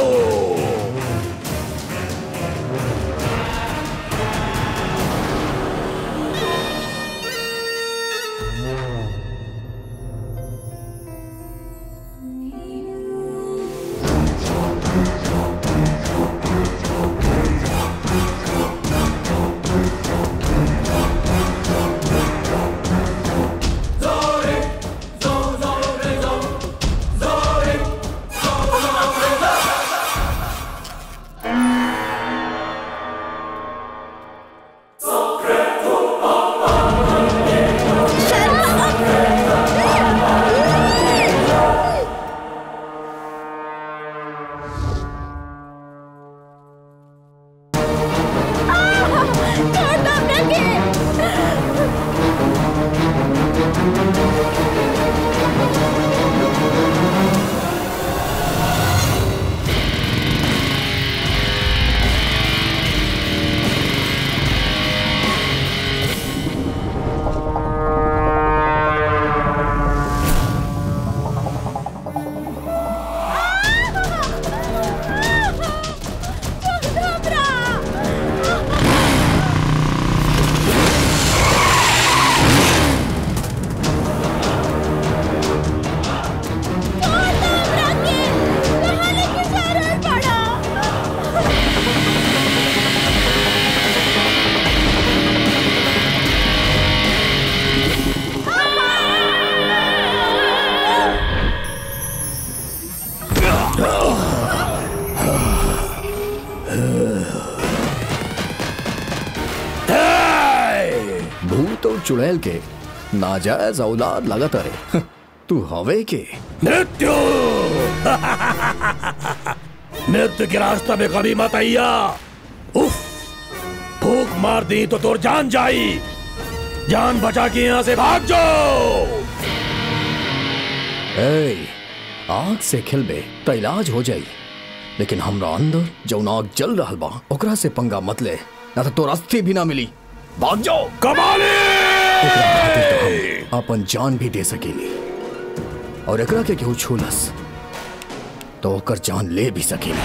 चुड़ैल के नाजायज औलाद लगत रहे। तू हवे के मृत्यु। मृत्यु के रास्ता में कभी मत आइया। उफ, फूक मार दी तो तोर जान जाई। जान बचा के यहाँ से भाग जाओ। आग से खिलबे तो इलाज हो जाई। लेकिन हमरा अंदर जौन आग जल रहल बा ओकरा से पंगा मत ले, ना तो तोर अस्थि भी ना मिली। भाग जाओ। कमाली! एकरा खातिर तो हम अपन जान भी दे सकेली, और एकरा के केहू छूलस तो ओकर जान ले भी सकेली।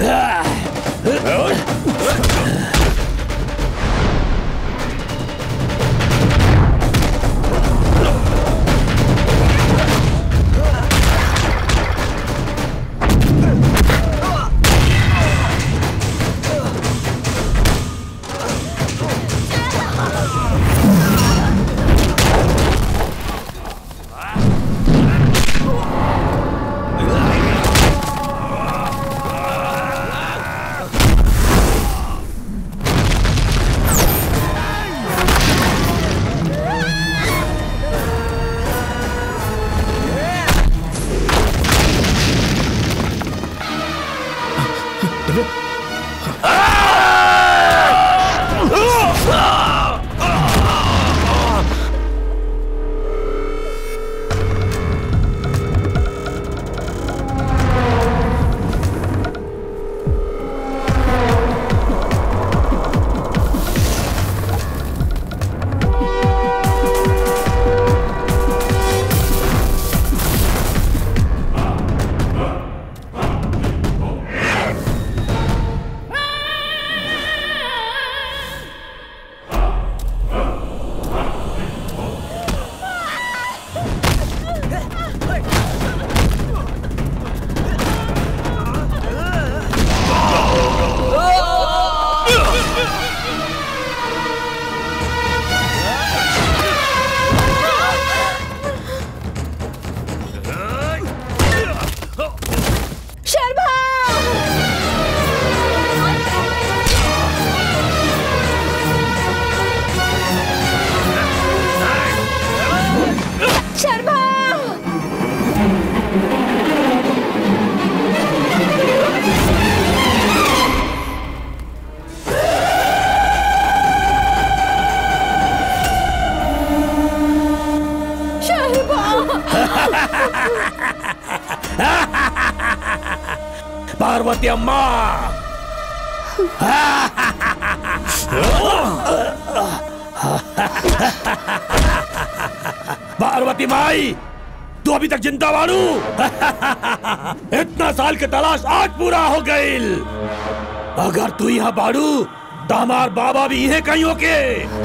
पार्वती अम्मा, पार्वती माई, तू अभी तक जिंदा बाड़ू? इतना साल के तलाश आज पूरा हो गईल। अगर तू यहाँ बाड़ू तो हमार बाबा भी यहीं कहीं होके।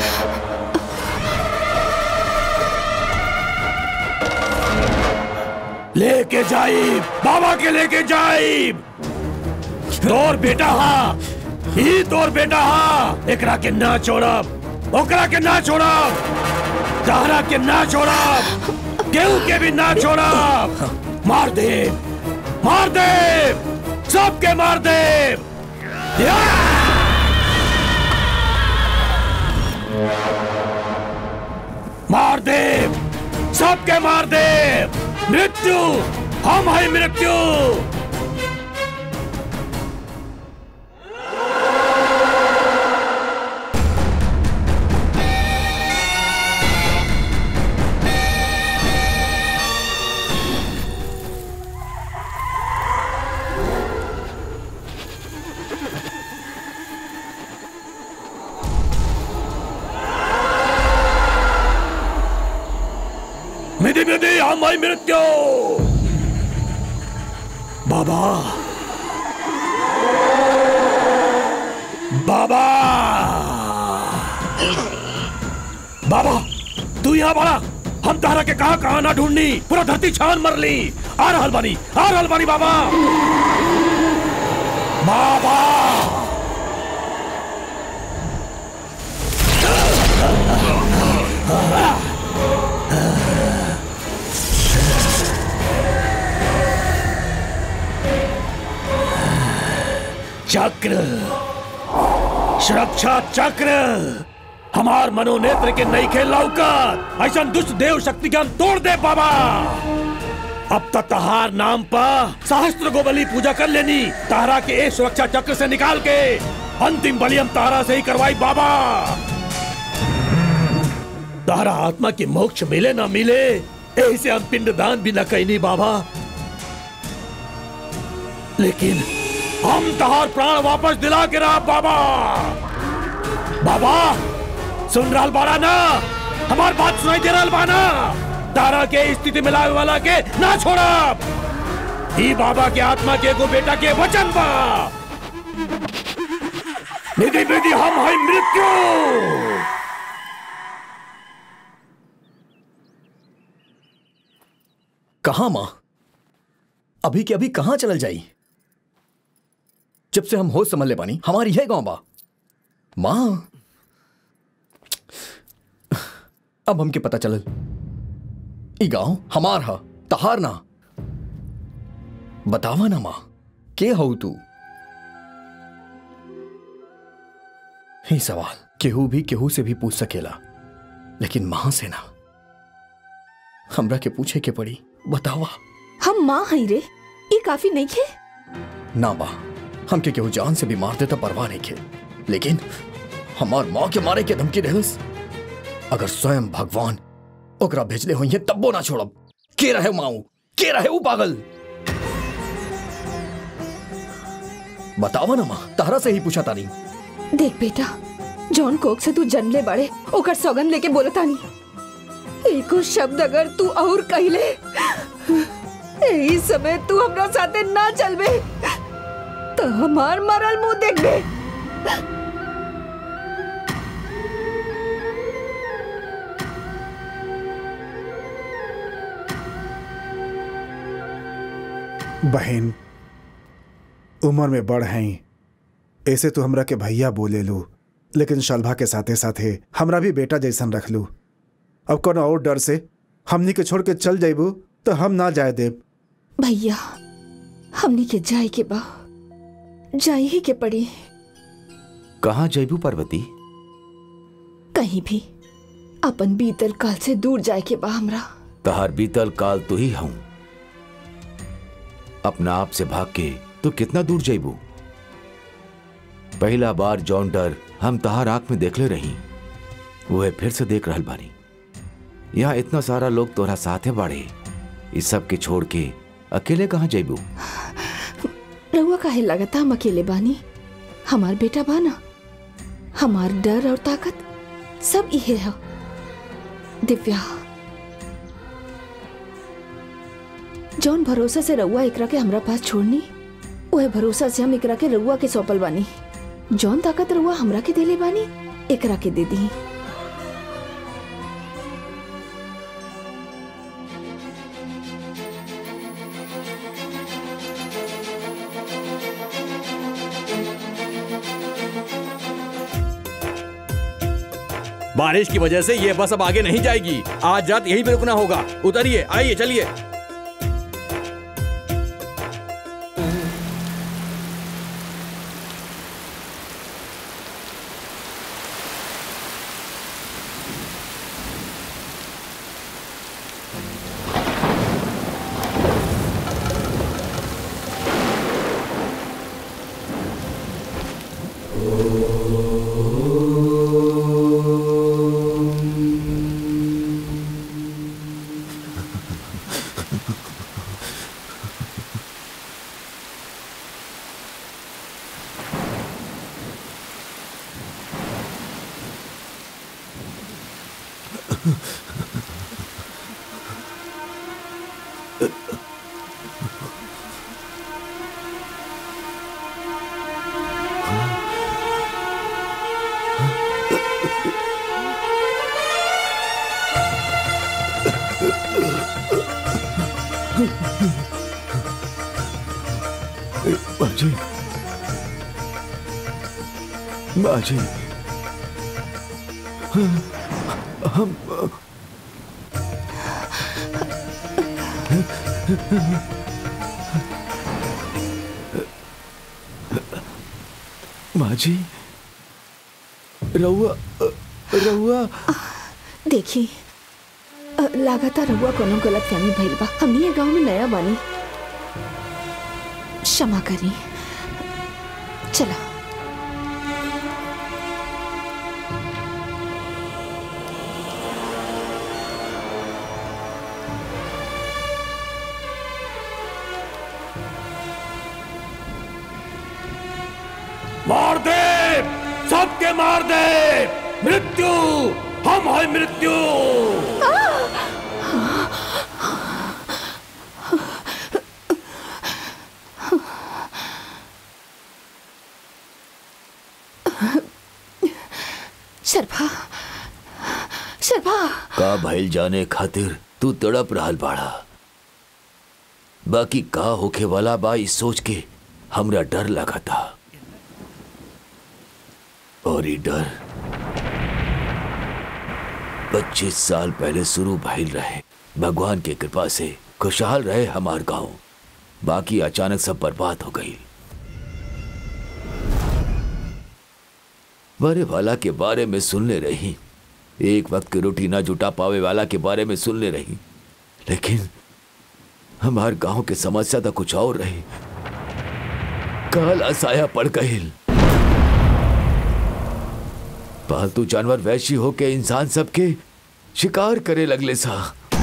लेके जाइब, बाबा के लेके जाइब। तोर बेटा हा, ही तोर बेटा हा। एकरा के ना छोड़ब, ओकरा के ना छोड़ब, तारा के ना छोड़ब, केहू के भी ना छोड़ब। मार दे, मार दे, सबके मार दे। मार दे, सबके मार दे। मृत्यु, हम है मृत्यु। मिधि मिधि हम है मृत्यु। बाबा, बाबा, बाबा, तू यहाँ बड़ा। हम तारा के कहा कहा ना ढूंढनी, पूरा धरती छान मर ली। आ रहल बानी, आ रहल बानी बाबा। बाबा, चक्र, सुरक्षा चक्र हमार मनोनेत्र के नई खेल लौकत। ऐसा दुष्ट देव शक्ति के हम तोड़ दे बाबा। अब तक तहार नाम पर सहस्त्र गो बलि पूजा कर लेनी। तारा के एक सुरक्षा चक्र से निकाल के अंतिम बलि हम तारा से ही करवाई बाबा। तारा आत्मा की मोक्ष मिले ना मिले, ऐसे हम पिंडदान भी न कहनी बाबा। लेकिन हम तहार प्राण वापस दिला के रहा बाबा। बाबा सुन रहा बाड़ा ना, हमार बात सुनाई दे रहा बाना। तारा के स्थिति में लावे वाला के ना छोड़ा। ही बाबा के आत्मा के एगो बेटा के वचन बा। निधि विधि हम है मृत्यु। कहां मां? अभी के अभी कहां चल जाई? जब से हम होश समझ ले पानी हमारी है गांव बा मां। अब हमके पता चलल ई गांव हमार हा, तहार ना। बतावा ना मां, के हऊ तू? ही सवाल केहू भी केहू से भी पूछ सकेला, लेकिन मां से ना। हमरा के पूछे के पड़ी। बतावा। हम माँ हई रे, ये काफी नहीं खे? ना बा, हमके केहू जान से भी मार देता परवाह नहीं खे, लेकिन हमार माँ के मारे के धमकी देहस। अगर स्वयं भगवान ओकरा भेजले हुई है तब्बो ना छोड़ब। के रहे माऊ, के रहे ऊ पागल? बतावा ना माँ, तारा से ही पूछा तानी। देख बेटा, जॉन कोक से तू जनले बाड़े ओकर सौगन लेके बोलता नहीं। एको शब्द अगर तू और कहले यही समय तू हमरा साथे ना चलबे तो हमार मरल मुंह देखबे। बहन उम्र में बड़ हैं, ऐसे तो हमरा के भैया बोले लू, लेकिन शलभा के साथे साथे हमरा भी बेटा जैसन रख लू। अब कौन और डर से हमनी के छोड़ के चल जाइबू तो हम ना जाए देव। भैया हमनी के जाए के बा, जाए ही के पड़ी। कहाँ जाइबू पार्वती? कहीं भी, अपन बीतल काल से दूर जाए के बा हमरा। तहार बीतल काल तो ही हूं। अपना आप से भाग के तो कितना दूर जाइबू? पहला बार जौन डर हम तहार आंख में देखले रही, वो है फिर से देख रहल बानी। यहाँ इतना सारा लोग तोरा साथे बाड़े, इस सब के छोड़ के अकेले कहाँ जाइबू? रहुआ काहे लगता हम अकेले बानी? हमार बेटा बाना, हमार डर और ताकत सब इहे है। दिव्या, जौन भरोसा से रहुआ एकरा के हमरा पास छोड़नी, वह भरोसा से हम एकरा के रहुआ के सौंपल बानी। जौन ताकत रहुआ हमरा के देले बानी, एकरा के दे दी। बारिश की वजह से ये बस अब आगे नहीं जाएगी। आज रात यहीं पे रुकना होगा। उतरिए, आइए, चलिए। बाजी, बाजी, हम बाजी, रहुआ रहुआ देखी, लगातार रहुआ कोनो गलत फहमी भइल बा। हमनी ये गांव में नया बानी, क्षमा करी। चला। सबके मार दे। मृत्यु, हम है मृत्यु। शरभा, शरभा का भइल जाने खातिर तू तड़प रहल बाड़ा। बाकी का होखे वाला बा इस सोच के हमरा डर लगा था। और ये डर 25 साल पहले शुरू भइल रहे। भगवान की कृपा से खुशहाल रहे हमार गांव। बाकी अचानक सब बर्बाद हो गई। मरे वाला के बारे में सुनने रही, एक वक्त की रोटी ना जुटा पावे वाला के बारे में सुनने रही, लेकिन हमार गांव के समस्या तो कुछ और रही। काला साया पड़ गई। पालतू जानवर वैशी होके इंसान सबके शिकार करे लगले सा।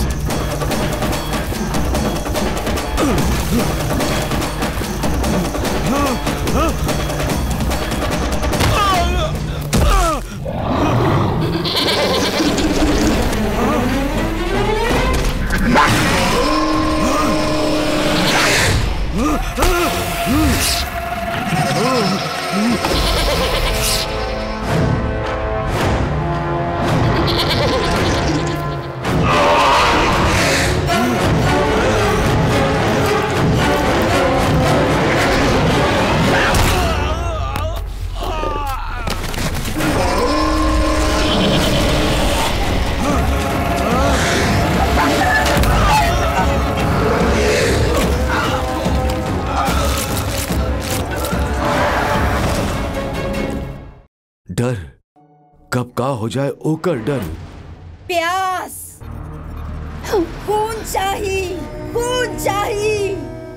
डर कब का हो जाए ओकर डर। प्यास, खून चाहिए, खून चाहिए।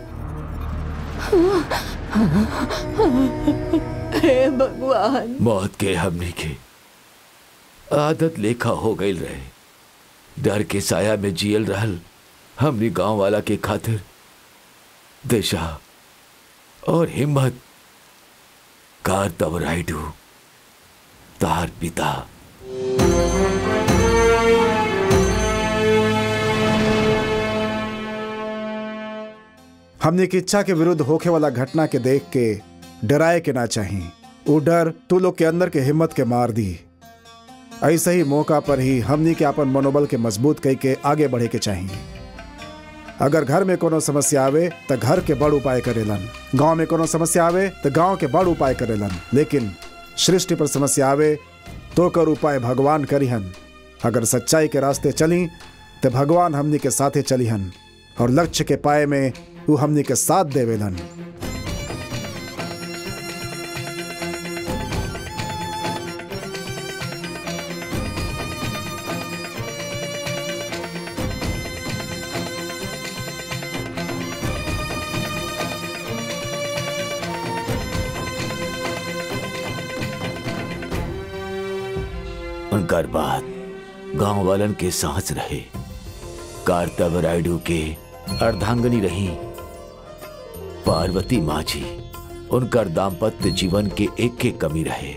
हे भगवान। मौत के हमने की आदत लेखा हो गई रहे। डर के साया में जियल रहल हमने गांव वाला के खातिर दिशा और हिम्मत कार्तवरायुडु तार पिता। हमने की इच्छा के विरुद्ध होके वाला घटना के देख के डराए के ना चाहिए। वो डर तू लोग के अंदर के हिम्मत के मार दी। ऐसे ही मौका पर ही हमने के अपन मनोबल के मजबूत कई के आगे बढ़े के चाहिए। अगर घर में कोनो समस्या आवे तो घर के बड़ उपाय करेलन, गांव में कोनो समस्या आवे तो गांव के बड़ उपाय करेलन, लेकिन सृष्टि पर समस्या आवे तो कर उपाय भगवान करिहन। अगर सच्चाई के रास्ते चली तो भगवान हमनी के साथे चलिहन और लक्ष्य के पाए में वो हमनी के साथ देवेलन। उनकर बात गांव वालन के सांस रहे। कार्तवरायुडु के अर्धांगनी रही पार्वती माँ जी। उनकर दाम्पत्य जीवन के एक के कमी रहे।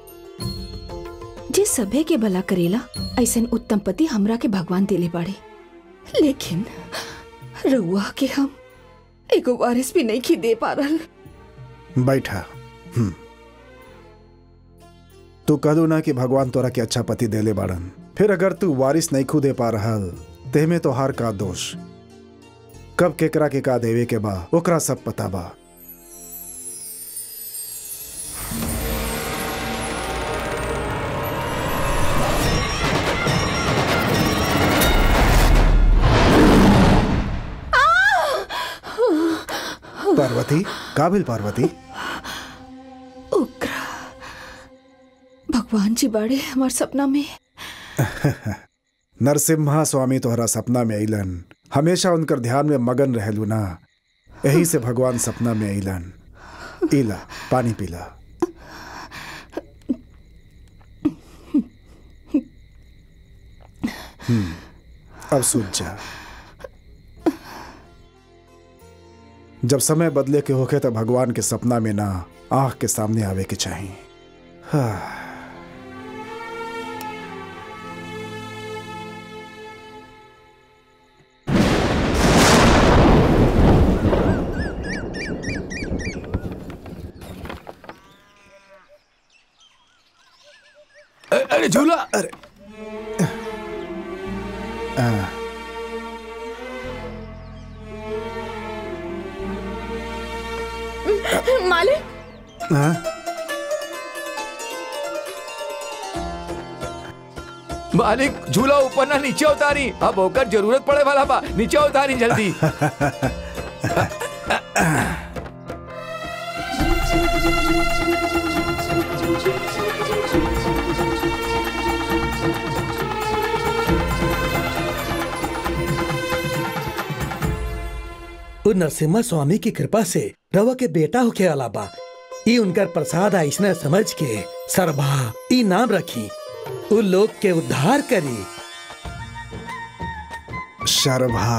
जे सभे के भला करेला ऐसन उत्तम पति हमरा के भगवान दिले बाड़े, लेकिन रउआ के हम एगो वारिस भी नहीं दे पा रहल। बैठा। तू कहदू ना कि भगवान तोरा के अच्छा पति देले बाड़न, फिर अगर तू वारिस नहीं खुदे पा रहल ते में तोहार का दोष। कब केकरा के का देवे के बा ओकरा सब पता बा। पार्वती, काबिल पार्वती। उग्र भगवान जी बाड़े हमार सपना में। नरसिम्हा स्वामी तोहरा सपना में अइलन। हमेशा उनकर ध्यान में मगन रहलू ना, यही से भगवान सपना में अइलन। इला पानी पीला। अब सूझ जा। जब समय बदले के होके तो भगवान के सपना में ना आंख के सामने आवे के चाहिए। हाँ। झूला। अरे मालिक मालिक झूला ऊपर ना नीचे उतारी, अब होकर जरूरत पड़े वाला बा, नीचे उतारी जल्दी। उ नरसिम्हा स्वामी की कृपा से रवा के बेटा होके अलावा ई उनकर प्रसाद ऐसने समझ के सरभा ई नाम रखी, उ लोग के उद्धार करी। शरभा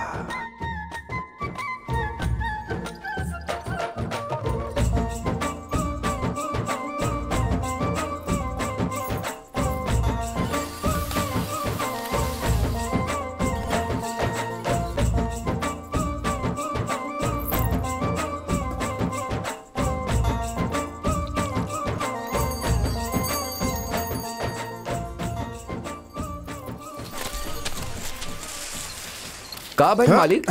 कहा भाई मालिक?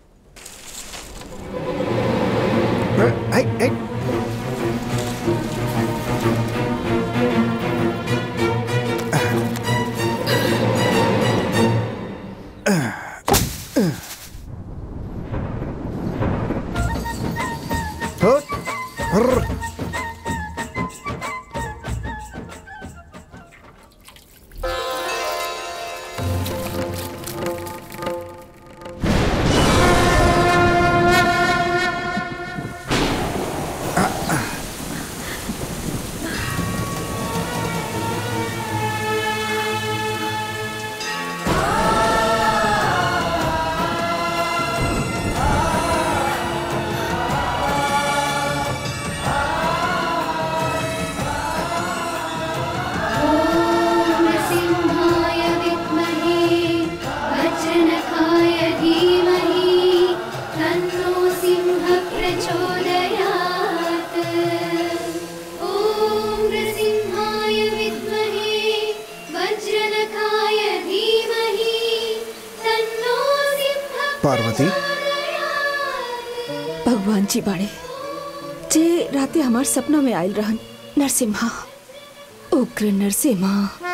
पार्वती भगवान जी बाड़े जे राते हमार सपना में आयल रहन। नरसिम्हा, उग्र नरसिम्हा।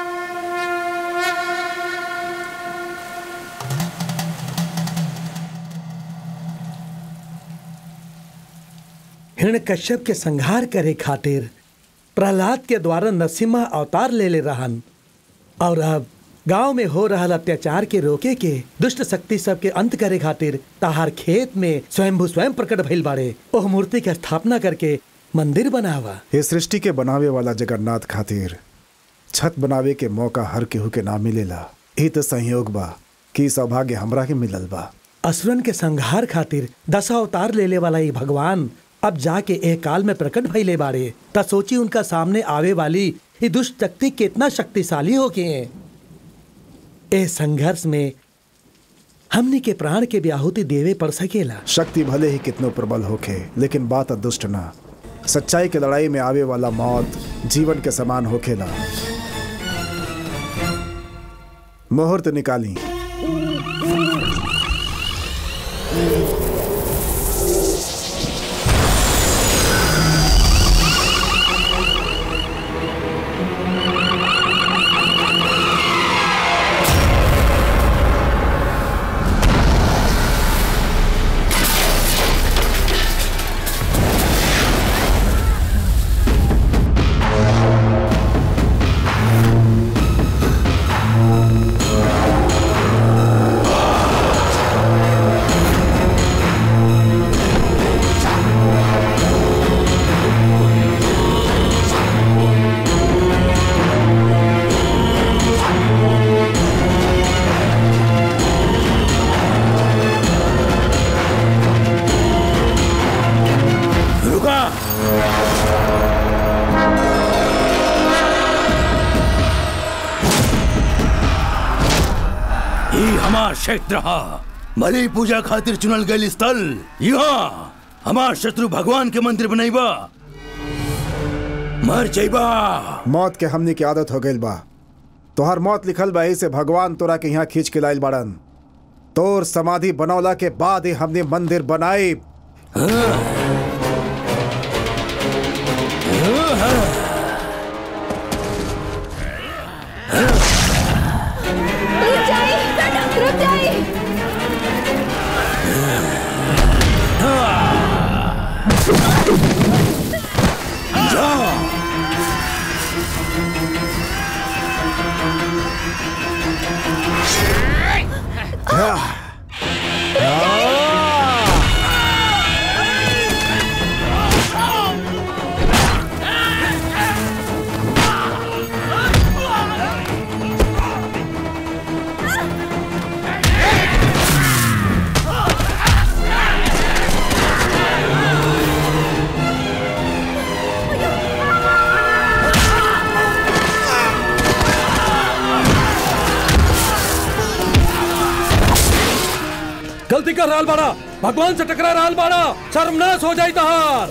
हिरण्यकश्यप के संहार करे खातिर प्रहलाद के द्वारा नरसिम्हा अवतार ले ले रहन और अब गांव में हो रहा अत्याचार के रोके के दुष्ट शक्ति सब के अंत करे खातिर ताहार खेत में स्वयंभू स्वयं प्रकट भइल बाड़े। ओह मूर्ति के स्थापना करके मंदिर बनावा। ये सृष्टि के बनावे वाला जगन्नाथ खातिर छत बनावे के मौका हर केहू के ना मिलेला। ई तो संयोग बा कि सौभाग्य हमरा के मिलल बा। असुरन के संहार खातिर 10 अवतार ले ले वाला ये भगवान अब जाके एक काल में प्रकट भइले बाड़े। ता सोची उनका सामने आवे वाली ये दुष्ट शक्ति कितना शक्तिशाली हो के हैं। ए संघर्ष में हमने के प्राण के भी आहुति देवे पड़ सकेला। शक्ति भले ही कितनो प्रबल होखे, लेकिन बात दुष्ट ना। सच्चाई के लड़ाई में आवे वाला मौत जीवन के समान होखेला। मुहूर्त निकाली। क्षेत्र मरी पूजा खातिर चुनल गई स्थल यहाँ हमार शत्रु भगवान के मंदिर बनैबा। मर जाइबा। मौत के हमने की आदत हो गई बा। तोहर मौत लिखल बही से भगवान तोरा के यहाँ खींच के लाइल बाड़न। तोर समाधि बनौला के बाद ही हमने मंदिर बनाई। गलती कर रहल बाड़ा, भगवान से टकरा रहल बाड़ा, शर्मनाश हो जाई तहार।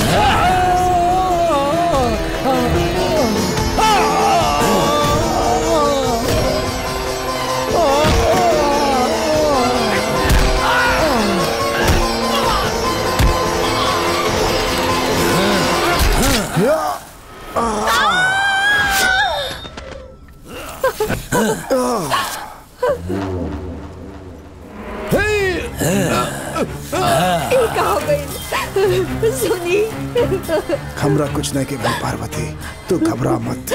सुनी हमरा कुछ नहीं के भाई पार्वती, तू घबरा मत।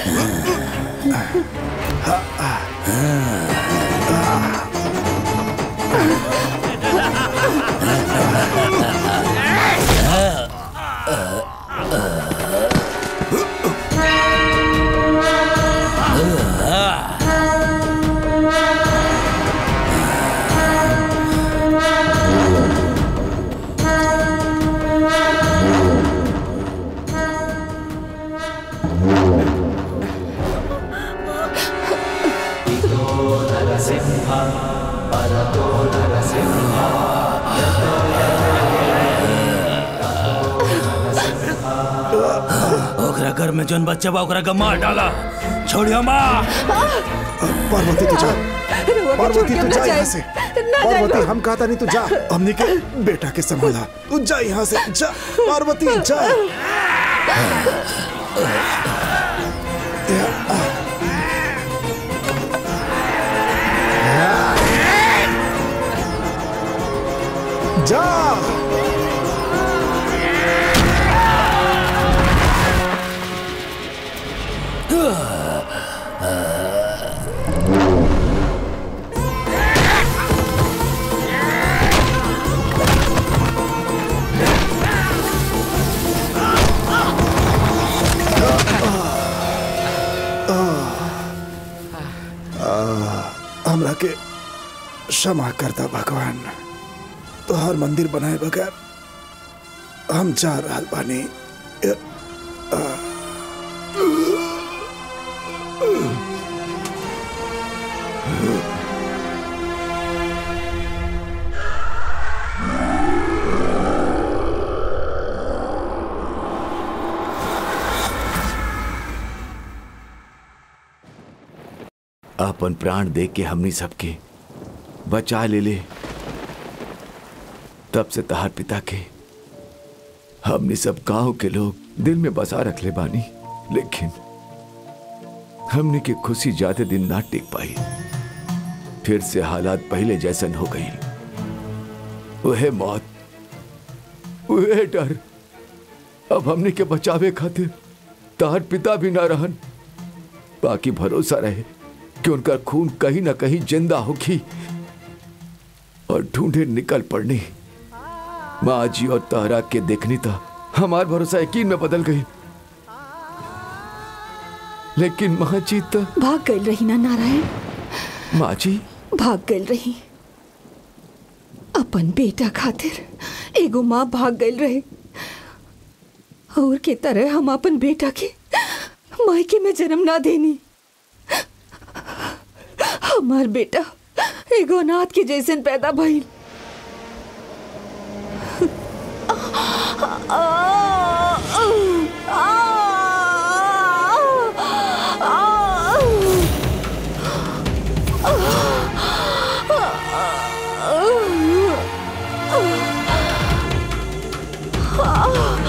घर में जौन बच्चा बा ओकरा के मार डाला, छोड़ियो माँ। पार्वती तू जा, पार्वती तू जा यहाँ से। पार्वती हम कहता नहीं तू जा, हमने के बेटा के संभाला, तू जा यहाँ से, जा पार्वती जा। जा हमरा के क्षमा करता भगवान, तो हर मंदिर बनाए बगैर हम जा रहल बानी। अपन प्राण दे के हमनी सबके बचा ले ले, तब से तहार पिता के हमनी सब गांव के लोग दिल में बसा रख ले बानी, लेकिन हमनी के खुशी ज्यादा दिन ना टिक पाई। फिर से हालात पहले जैसन हो गई, वह मौत, वह डर। अब हमनी के बचावे खातिर तहार पिता भी ना रहन, बाकी भरोसा रहे कि उनका खून कहीं ना कहीं जिंदा होगी, और ढूंढे निकल पड़नी। माँ जी और तारा के देखनी था, हमार भरोसा यकीन में बदल गई, लेकिन माँ जी तो भाग गई रही ना नारायण। माँ जी भाग गई रही, अपन बेटा खातिर एगो माँ भाग गई रही, और के तरह हम अपन बेटा के मायके में जन्म ना देनी। हमार बेटा एगो अनाथ के जैसन पैदा भइल।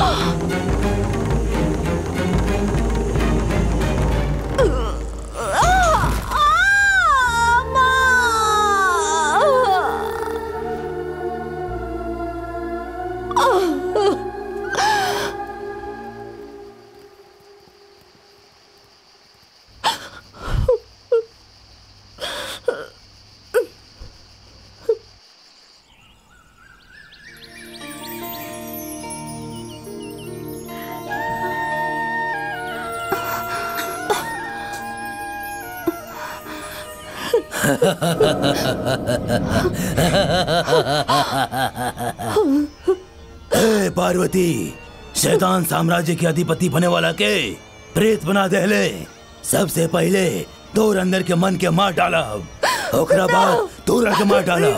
ए पार्वती, शैतान साम्राज्य के अधिपति बने वाला के प्रेत बना देले। सबसे पहले तोर अंदर के मन के मार डाला, ओकरा बाद तोरा के मार डाला।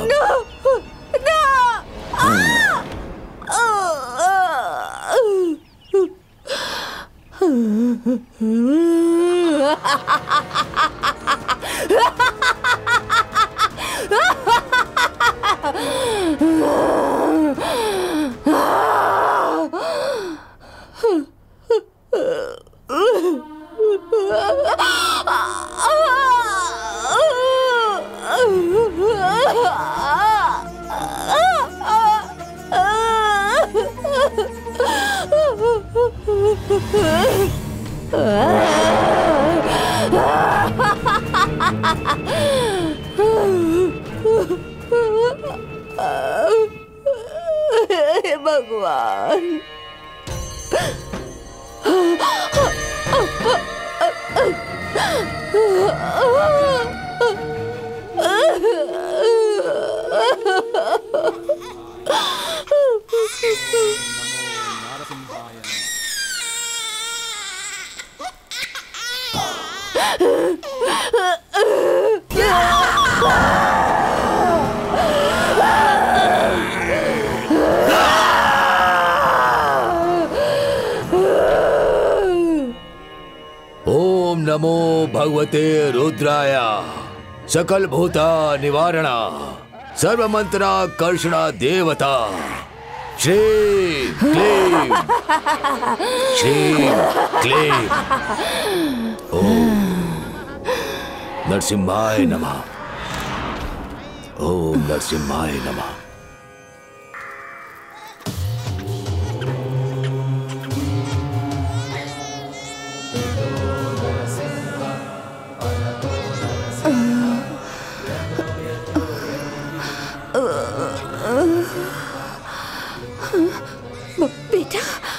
भगवान, ओम नमो भगवते रुद्राय सकल भूता निवारणा सर्व मंत्रा कर्षणा देवता श्रीं क्लीं ओम नरसिम्हाय नमः। ओम नरसिम्हाय नमः। बेटा,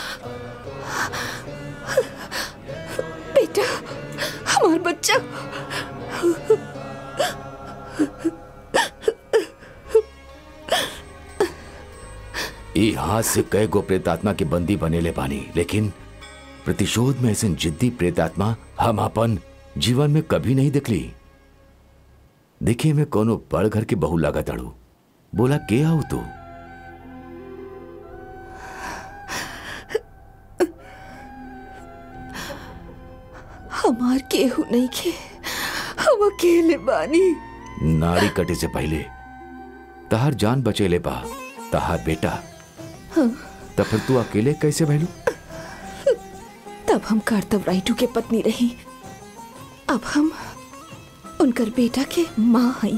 बेटा, हमारा बच्चा। ई हाथ से कई गो प्रेतात्मा के बंदी बनेले बानी, लेकिन प्रतिशोध में ऐसे जिद्दी प्रेतात्मा हम अपन जीवन में कभी नहीं देखली। देखिए मैं कोनो बड़ घर के बहू लागत अड़ू। बोला के आओ तू? हमार केहू नहीं के, हम अकेले बानी। नाड़ी कटे से पहले तहार जान बचेले बा तहार बेटा। हाँ। तब फिर तू अकेले कैसे भैलू? तब हम कार्तवरायडू के पत्नी रही, अब हम उनकर बेटा के माँ हई।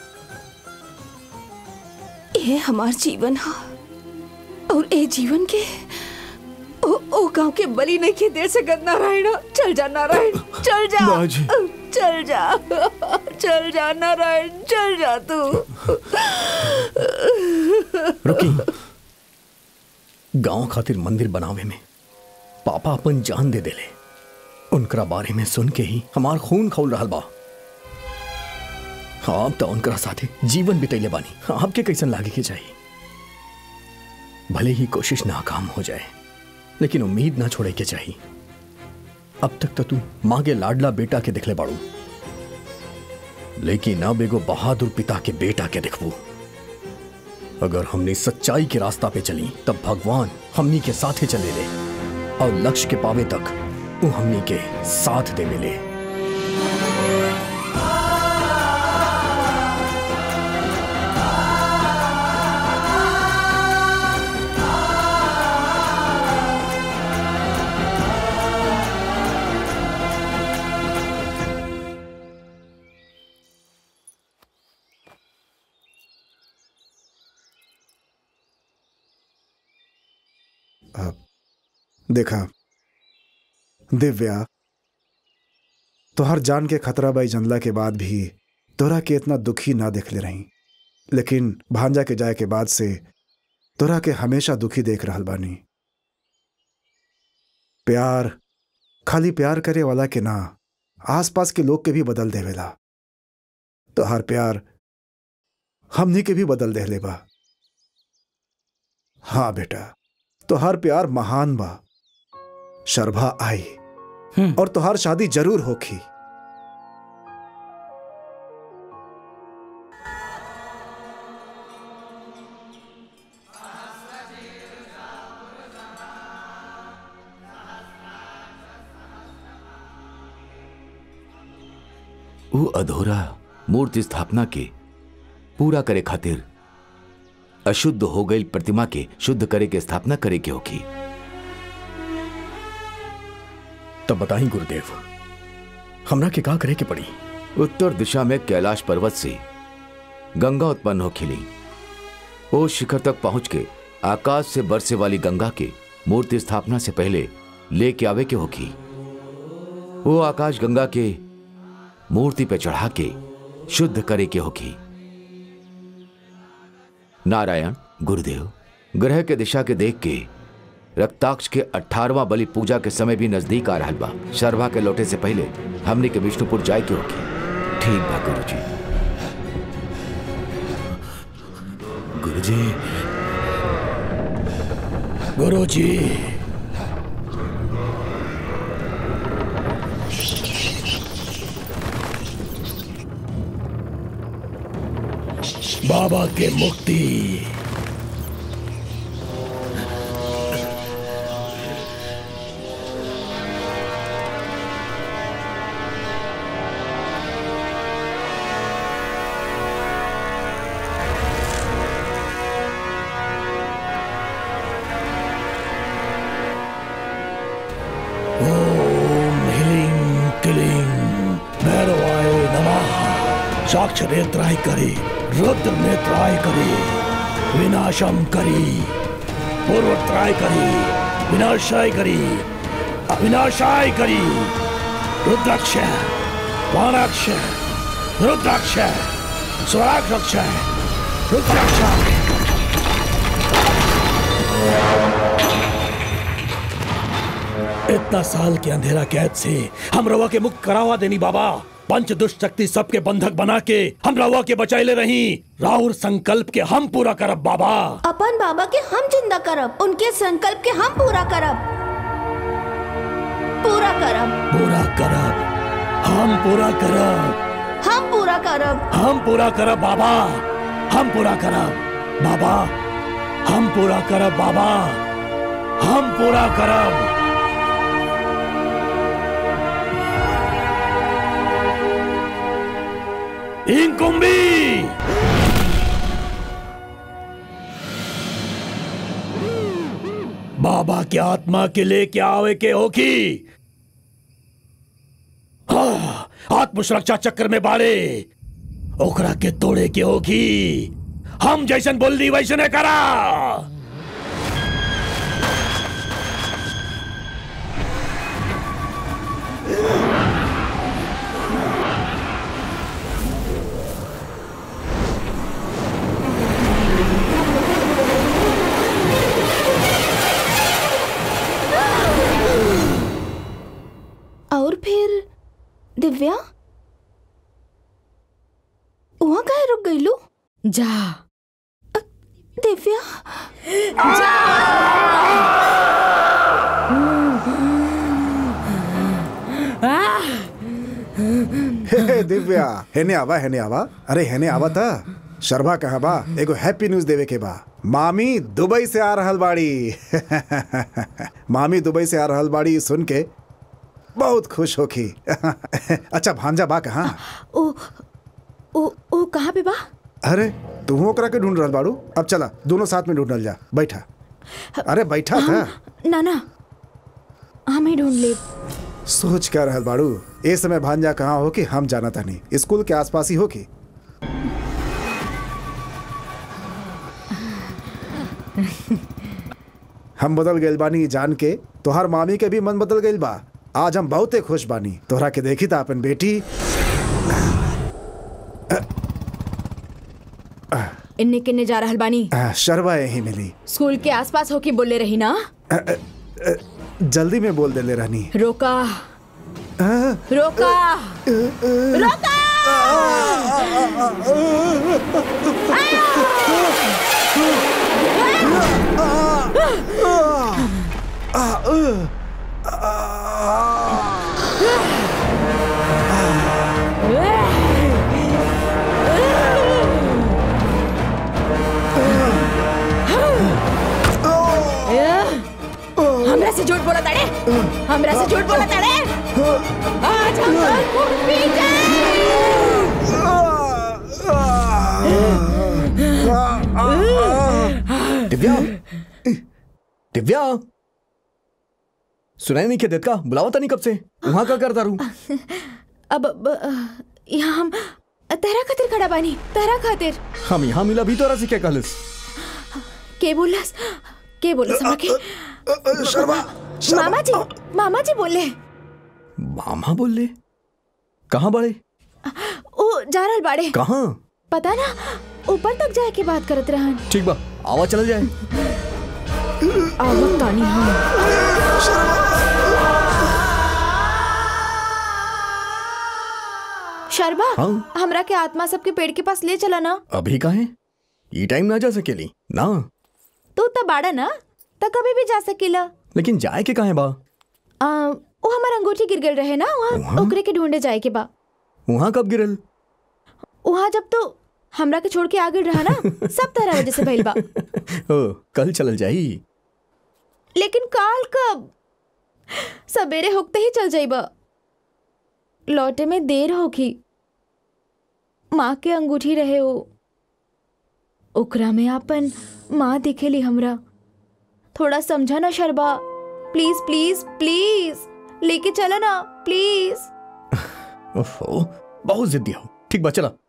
ये हमार जीवन हा, और ए जीवन के ओ गांव के बलि नहीं के देर से गद नारायण। चल जा नारायण, चल जा, चल जा, चल जा नारायण, चल जा तू। रुकी, गांव खातिर मंदिर बनावे में पापा अपन जान दे देले। उनकरा बारे में सुन के ही हमार खून खौल रहल बा। आप तो उनकरा साथे जीवन बितैले बानी, आपके कैसन लागे के चाहिए? भले ही कोशिश नाकाम हो जाए, लेकिन उम्मीद ना छोड़े के चाहिए। अब तक तो तू माँ के लाडला बेटा के दिखले बाड़ू, लेकिन अब एगो बहादुर पिता के बेटा के दिखबू। अगर हमने सच्चाई के रास्ता पे चली तब भगवान हमनी के साथे चले ले, और लक्ष्य के पावे तक वो हमनी के साथ दे मिले। देखा दिव्या, तोहर जान के खतरा बाई जनला के बाद भी तोरा के इतना दुखी ना देख ले रही, लेकिन भांजा के जाए के बाद से तोरा के हमेशा दुखी देख रहल बानी। प्यार खाली प्यार करे वाला के ना, आसपास के लोग के भी बदल देवेला। तोहर प्यार हमनी के भी बदल देले बा। हाँ बेटा, तोहर प्यार महान बा। शरभा आई और तोहर शादी जरूर होखी। वो अधूरा मूर्ति स्थापना के पूरा करे खातिर अशुद्ध हो गई प्रतिमा के शुद्ध करे के स्थापना करे के होगी। तब बताई गुरुदेव, हमरा के का करे के पड़ी? उत्तर दिशा में कैलाश पर्वत से गंगा उत्पन्न हो खिली। वो शिखर तक पहुंच के आकाश से बरसे वाली गंगा के मूर्ति स्थापना से पहले लेके आवे के होगी। वो आकाश गंगा के मूर्ति पे चढ़ा के शुद्ध करे के होगी। नारायण गुरुदेव, ग्रह के दिशा के देख के रक्ताक्ष के 18वां बलि पूजा के समय भी नजदीक आ रहा बा। शरभा के लौटे से पहले हमने के विष्णुपुर जाए के होगी। ठीक बा गुरुजी। गुरुजी, गुरुजी, बाबा के मुक्ति। ओम ह्रीं क्लीं भैरवाय नमः। साक्ष नेत्राय करी, रुद्र नेत्राय करी, विनाशम करी, पूर्वत्राय करी, विनाशाय करी, अविनाशाय करी, रुद्राक्ष, वाणाक्ष, रुद्राक्ष, स्वराक्ष, रुद्राक्ष। इतना साल के अंधेरा कैद से हम रवा के मुक्त करावा देनी बाबा। पंच दुष्ट शक्ति सबके बंधक बना के हम रवा के बचाए ले रही। राहुल संकल्प के हम पूरा करब बाबा। अपन बाबा के हम जिंदा करब, उनके संकल्प के हम पूरा करब। पूरा करब, पूरा करब, हम पूरा करब, हम पूरा करब, हम पूरा करब बाबा। हम पूरा करब बाबा, हम पूरा करब बाबा, हम पूरा करब। इंकुम्बी बाबा के आत्मा के लेके आवे के होगी। हाँ, आत्म सुरक्षा चक्र में बाड़े ओकरा के तोड़े के होगी। हम जैसन बोल दी वैसने करा। और फिर दिव्या वहां काहे रुक गई लू? जा दिव्या जा। हे दिव्या, हेने आवा, हेने आवा। अरे हेने आवा था। शरभा कहाँ बा? एगो हैप्पी न्यूज देवे के बा। मामी दुबई से आ रहल बाड़ी। मामी दुबई से आ रहल बाड़ी सुन के बहुत खुश होखी। अच्छा भांजा बा कहाँ? ओ कहाँ पे बा? अरे तू ओकरा के ढूंढ रहल बाड़ू? अब चला दोनों साथ में ढूंढल जा। बैठा। अरे बैठा था ना हम ही ढूंढ ले। सोच क्या रहल बाड़ू? ए समय भांजा कहाँ हो कि हम जाना था नहीं। स्कूल के आसपास ही हो कि? हम बदल गइल बानी जान के तोहर मामी के भी मन बदल गइल बा। आज हम बहुते खुश बानी तोहरा के देखी था अपन बेटी। इन्ने किन्ने जा रहल बानी? शरबा यही मिली। स्कूल के आसपास होके बोले रही ना? जल्दी में बोल देले रहनी। रोका रोका रोका। हमरा से झूठ बोला ताड़े, हमरा से झूठ बोला ताड़े। आज हम तुमको पीटे। दिव्या, दिव्या, सुनाई नहीं क्या देत का? बुलावा था नहीं कब से? वहां क्या करता रू? अब यहाँ हम तेरा खातिर खड़ा बानी, तेरा खातिर। हम यहाँ मिला भी तो से क्या कहलस? के बोलस हमरा के? मामा जी बोले। मामा बोले? कहाँ बड़े? ओ जा रहल बाड़े। कहाँ? पता ना, ऊपर तक जाए के बात करत रहन। ठीक बा, आवा चल जाए। आवत तानी हम। शरबा, हमरा के आत्मा सबके पेड़ के पास ले चला ना। अभी कहाँ? ये टाइम ना जा सकेली ना। तू तो बाड़ा ना, तो कभी भी जा सकेला। लेकिन जाए के कहाँ बा? वो हमारा अंगूठी गिर गल रहे ना, वहाँ ओकरे के ढूंढे जाए के बा। वहाँ कब गिरल? वहाँ जब तो हमरा के छोड़ के आ गिर रहा ना, सब तरह वजह से भइल बा। ओ, कल चलल जाई। लेकिन काल कब? सवेरे होते ही चल जाइबा, लौटे में देर होगी। माँ के अंगूठी रहे हो, ओकरा में अपन माँ दिखेली हमरा। थोड़ा समझा ना शरबा, प्लीज प्लीज प्लीज लेके चला ना प्लीज। ओहो, बहुत जिद्दी हो। ठीक बा, चला।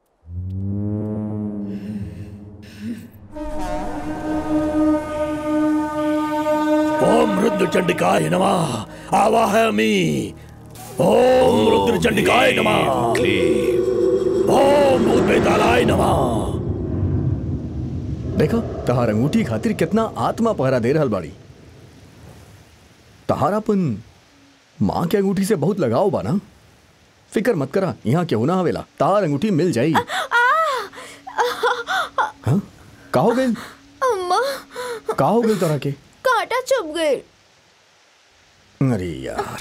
ओम रुद्र चंडिकाय नमः। आवाहयामि। ओम रुद्र चंडिकाय नमः। ओम भूतप्रेतालाय नमः। देखो तहार अंगूठी खातिर कितना आत्मा पहरा दे रहल बाड़ी। तहार अपन माँ के अंगूठी से बहुत लगाव बा ना। फिकर मत करा, यहाँ क्यों ना आवेला, तार अंगूठी मिल जाई। हाँ? का हो गइल? अम्मा, का हो गइल तोरा के? कांटा चुभ गए। अरे यार,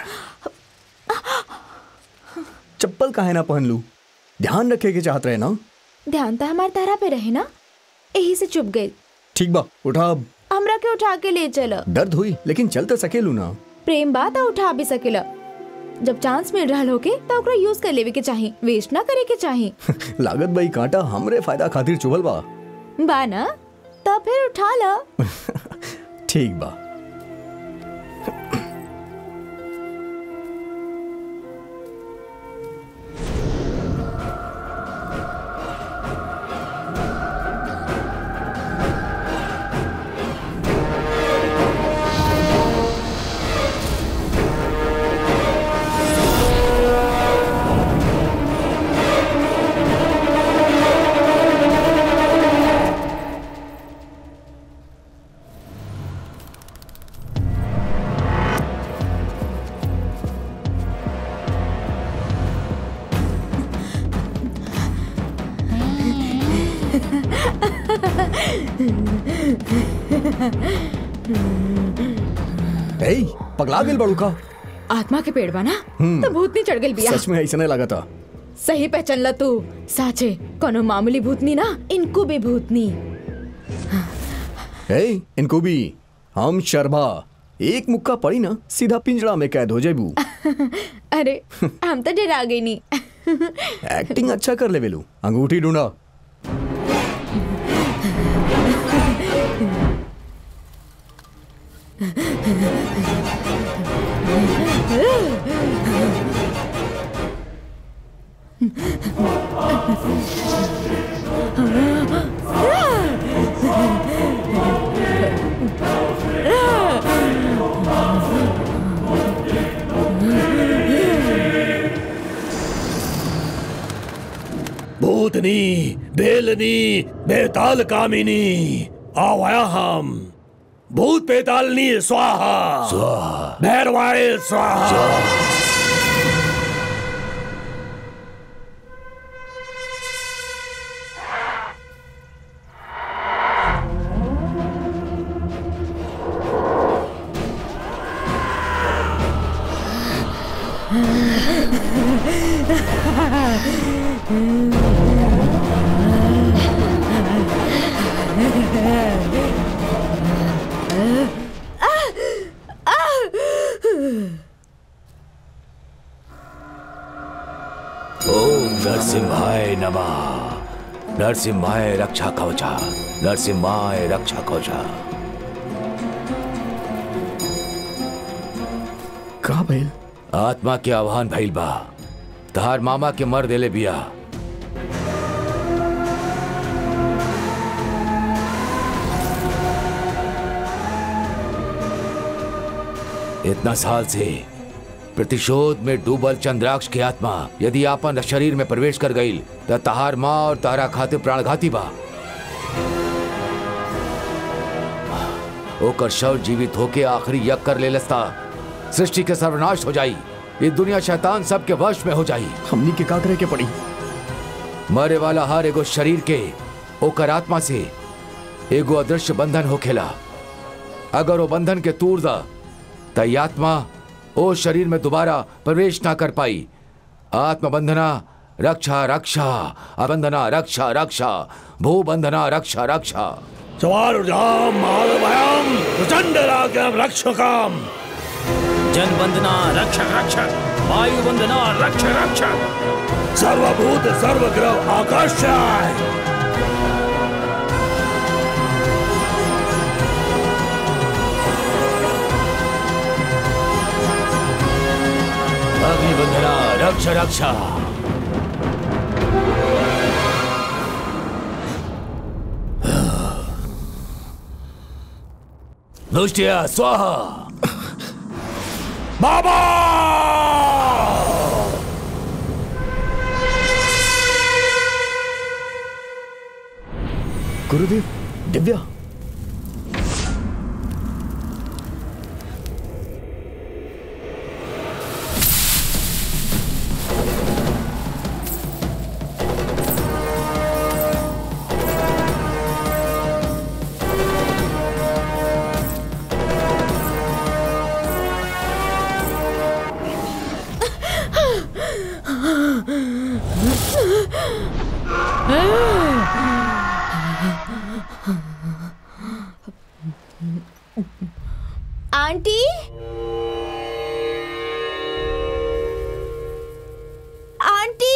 चप्पल काहे ना पहन लू? ध्यान रखे के चाहत रहे ना? ध्यान तो हमारे तारा पे रहे ना, यही से चुभ गई। ठीक बा, उठा। अब हमरा के उठा के ले चला। दर्द हुई लेकिन चल तो सकेलू ना। प्रेम बात उठा भी सकेला। जब चांस मिल रहा होके तो ओकरा यूज कर लेवे के चाही, वेस्ट ना करे के चाही। लागत भाई कांटा हमरे फायदा खातिर चुभल बा ना, तब फिर उठा ला। ठीक बा। पगला गेल बड़ू का? आत्मा के पेड़ बना तो भूतनी चढ़ गई बिया। सच में ऐसा नहीं लगा था। सही पहचान ला तू। साचे कोनो मामूली भूतनी ना, इनको भी भूतनी। इनको भी हम शरभा एक मुक्का पड़ी ना सीधा पिंजड़ा में कैद हो जाबू। अरे हम तो डरा गई नहीं। एक्टिंग अच्छा कर ले बेलू। अंगूठी ढूंढा। भूतनी बेलनी बेताल कामिनी आवाया हम भूत पेतालनी स्वाहा स्वाहा भैरवाय स्वाहा। ओम नरसिम्हाय नमः। नरसिम्हाय रक्षा कवचा, नरसिम्हाय रक्षा कवचा। का भइल? आत्मा के आह्वान भइल बा। तहार मामा के मर देले बिया। इतना साल से प्रतिशोध में डूबल चंद्राक्ष की आत्मा यदि आपन शरीर में प्रवेश कर गई तो तहार माँ और तारा खातिर प्राणघाती बा। ओकर शव जीवित होके आखिरी यज्ञ कर ले लस्ता सृष्टि के सर्वनाश हो जाई। ये दुनिया शैतान सबके वश में हो जाई। हमनी के का करे के पड़ी? मरे वाला हर एगो शरीर के ओकर आत्मा से एगो अदृश्य बंधन होखेला। अगर वो बंधन के तूर दा त आत्मा ओ शरीर में दोबारा प्रवेश ना कर पाई। आत्म बंधना रक्षा रक्षा, अबंधना रक्षा रक्षा, भू बंधना रक्षा रक्षा। चवारुजाम मालभयम प्रचंड रागम रक्षकाम। जन बंधना रक्षक रक्षक, वायु बंधना रक्षक रक्षक, सर्वभूत सर्वग्रह आकाशाय। अग्निबंधना रक्षा रक्षा। दुष्टिया स्वाहा। बाबा गुरुदेव, दिव्या। Aunty, aunty.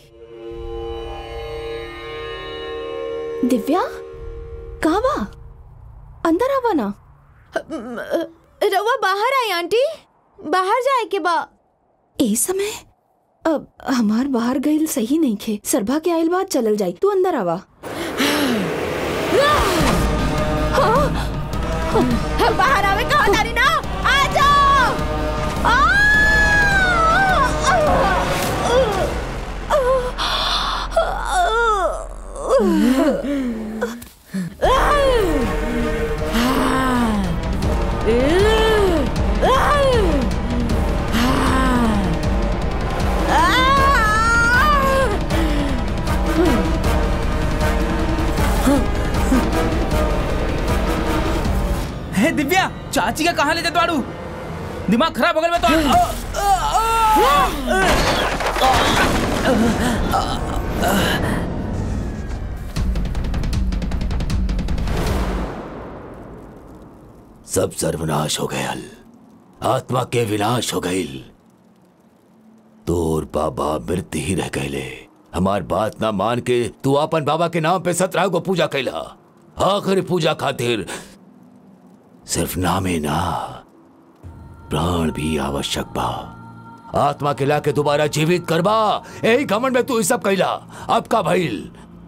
दिव्या कहाँ बा? अंदर आवा ना। रवा बाहर आई आंटी, बाहर जाए के बा। ए समय अब हमार बाहर गईल सही नहीं खे। सरभा के आइल बाद चलल जाई। तू अंदर आवा। हम बाहर आवे कहा तारी ना। आ जाओ। हे दिव्या, चाची का कहाँ ले जाते बाड़ू? दिमाग खराब हो गया मैं सब सर्वनाश हो गया। आत्मा के विनाश हो गई। तोर बाबा मृत ही रह गए। हमार बात ना मान के तू अपन बाबा के नाम पे 17 को पूजा कैला। आखिरी पूजा खातिर सिर्फ नामे ना प्राण भी आवश्यक बा। आत्मा के लाके दोबारा जीवित करबा, यही घमंड में तू इस सब कैला। अब का भइल?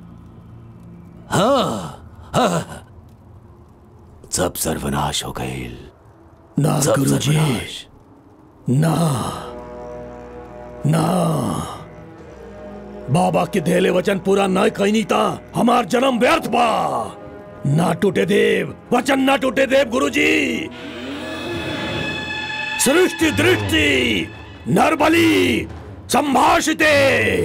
हाँ, सब सर्वनाश हो गए। ना गुरुजी, ना ना बाबा के देले वचन पूरा न कहीं था हमार जन्म व्यर्थ बा। ना टूटे देव वचन, ना टूटे देव गुरुजी। सृष्टि दृष्टि नरबली संभाषिते।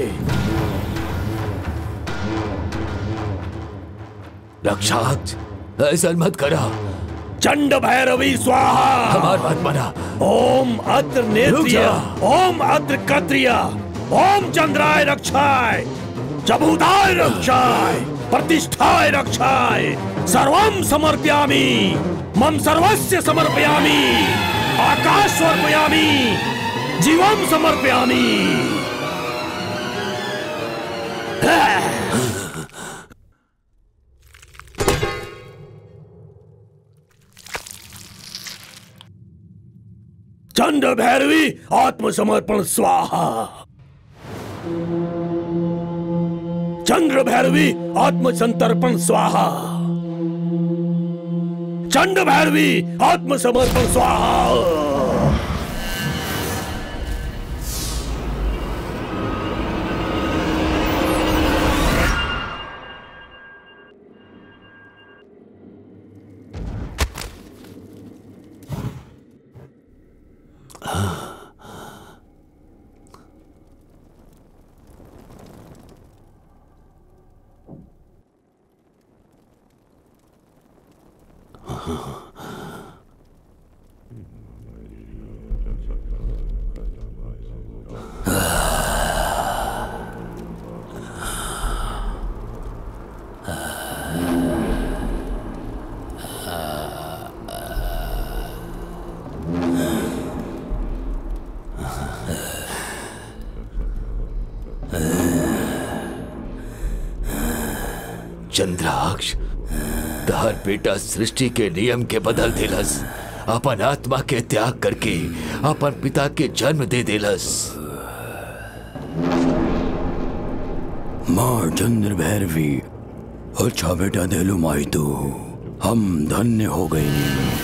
रक्षाक्ष, ऐसा मत करा। चंड भैरवी स्वाहा। हमार बात माना। ओम अत्र नेत्रिय, ओम अत्र कत्रिय, ओम चंद्राय रक्षाय, जबूदाय रक्षाय, प्रतिष्ठाय रक्षाय, सर्वं समर्पयामि, मम सर्वस्य समर्पयामि, आकाश समर्पयामि, जीवं समर्पयामि। चंड भैरवी आत्मसमर्पण स्वाहा। चंद्र भैरवी आत्मसंतर्पण स्वाहा। चंड भैरवी आत्मसमर्पण स्वाहा। चंद्राक्ष, तहर बेटा सृष्टि के नियम के बदल देलस, अपन आत्मा के त्याग करके अपन पिता के जन्म दे देलस। माँ चंद्र भैरवी, अच्छा बेटा देलू माई तू, हम धन्य हो गई।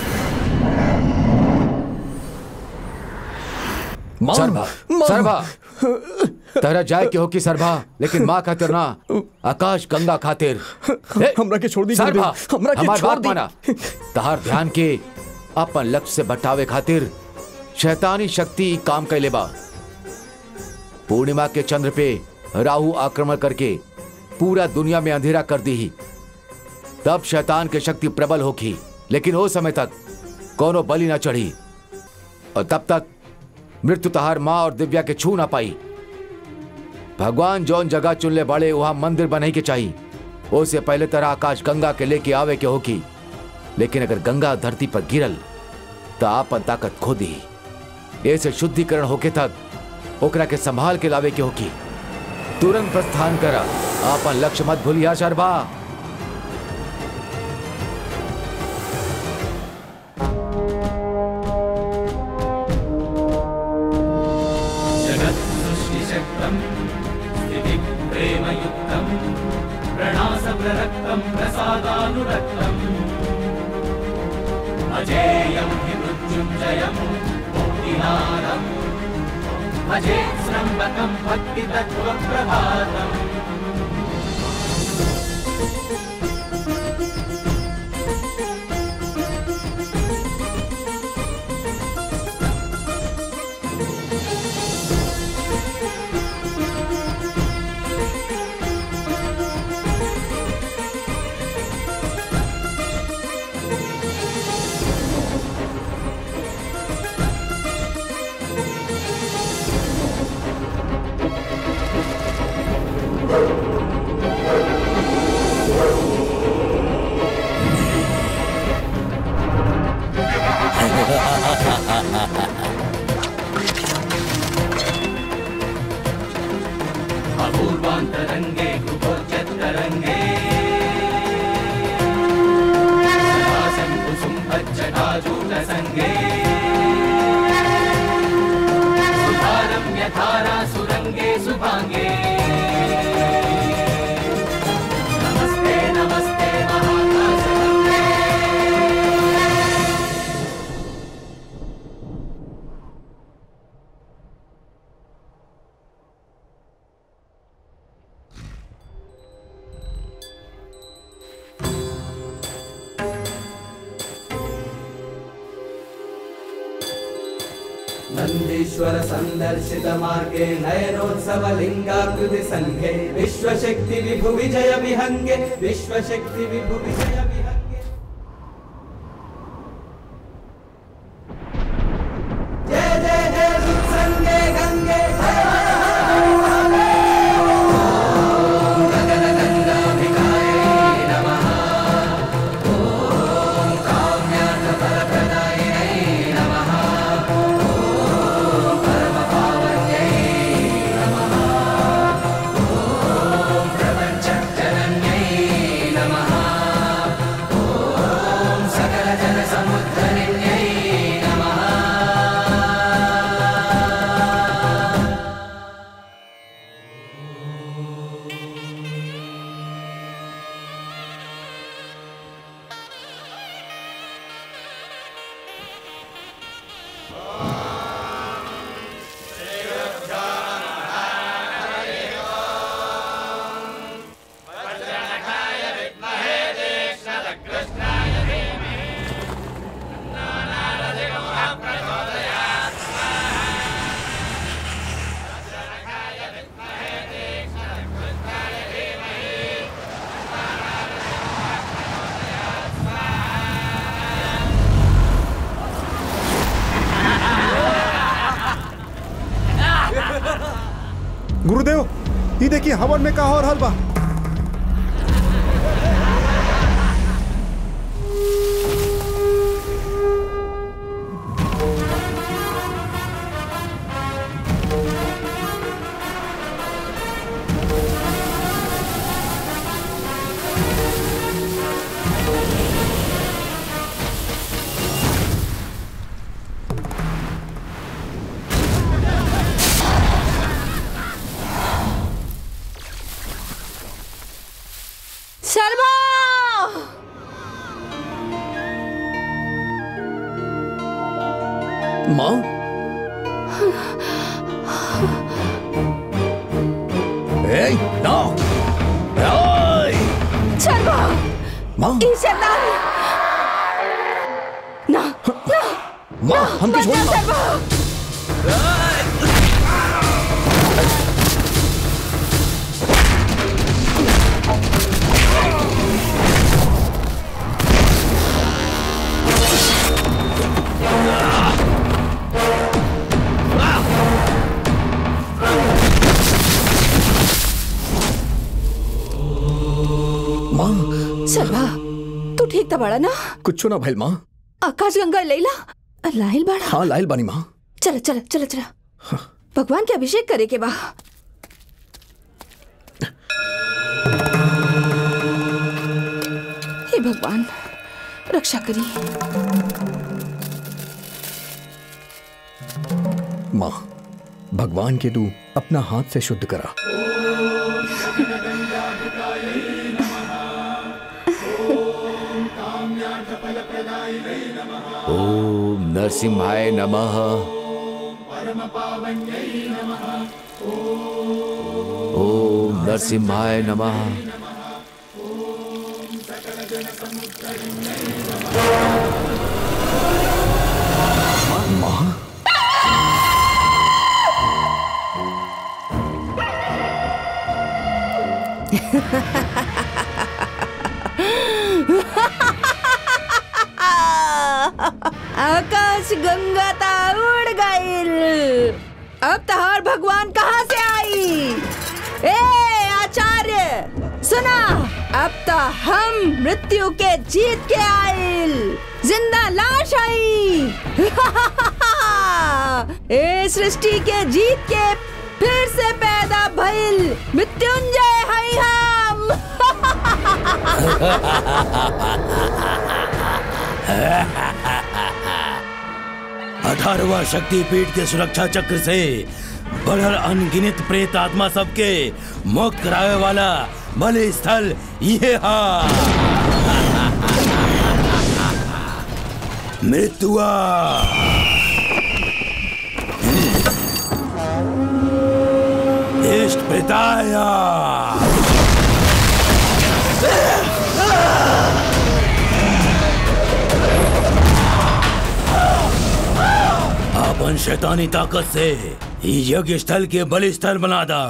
सरभा, सरभा, तेरा जाय के हो कि सरभा, लेकिन माँ खातिर ना, आकाश गंगा खातिर। हमरा के छोड़ दी सरभा, हमरा के हमार छोड़ बात दी। माना। तहार ध्यान के अपन लक्ष्य से बटावे खातिर शैतानी शक्ति काम कैले बा। पूर्णिमा के चंद्र पे राहु आक्रमण करके पूरा दुनिया में अंधेरा कर दी, तब शैतान की शक्ति प्रबल होगी, लेकिन वो समय तक कोनो बलि ना चढ़ी, और तब तक मृत्यु तहार माँ और दिव्या के छू ना पाई। भगवान जौन जगह चुनले बाड़े वहां मंदिर बने के चाहिए। उससे पहले तरह आकाश गंगा के लेके आवे के होगी, लेकिन अगर गंगा धरती पर गिरल तो आपन ताकत खो दी। ऐसे शुद्धिकरण होके तक ओकरा के संभाल के लावे के होगी। तुरंत प्रस्थान करा, आपन लक्ष्य मत भूलिया शरभा। जगत् सृष्टिशक्तं स्थितिप्रेमयुक्तं प्रणासप्ररक्तं प्रसादानुरक्तम् अजेयं हि मृत्युञ्जयं मुक्तिनादम् अजेत्स्रम्बकं भक्तितत्त्वप्रभातम्। अपूर्वान्तरङ्गे कुपोच्चतरङ्गे सदाशङ्कुसुम्भज्जटाजूटसङ्गे सुधारं यथारा सुरङ्गे सुभाङ्गे नमस्ते नमस्ते महाकाशगङ्गे। नंदीश्वर संदर्शित मार्गे नयनोत्सव लिंगाकृति संघे विश्वशक्ति विभु विजय विहंगे विश्वशक्ति विभु विजय विहंगे। जय जय जय संगे गंगे गुरुदेव, ये देखिए हवन में का और हलवा। माँ, no! शर्मा! माँ! शैतान! ना! ना! माँ, हमको छोड़ो शर्मा! शर्मा, तू ठीक था बड़ा ना? कुछ ना भाई माँ। आकाश गंगा लैला लाहिल बाड़ा। हाँ लाहिल बानी माँ। चला चला चला चला। हाँ। भगवान के अभिषेक करे के बा। हे भगवान रक्षा करी। माँ, भगवान के तू अपना हाथ से शुद्ध करा। ओम नरसिम्हाय नमः। ओम नरसिम्हाय नमः। माँ, आकाश गंगा ता उड़ गईल। अब तहार भगवान कहाँ से आई? ए आचार्य सुना, अब तो हम मृत्यु के जीत के आईल। जिंदा लाश आई। ए सृष्टि के जीत के फिर से पैदा भइल मृत्युंजय हई हम। अठारहवां शक्तिपीठ के सुरक्षा चक्र से बढ़ल अनगिनत प्रेत आत्मा सबके मुक्त करावे वाला बलि स्थल ये हा। मृत्युआ इष्ट पिताया। अपन शैतानी ताकत से यज्ञ स्थल के बलि स्थल बना दा।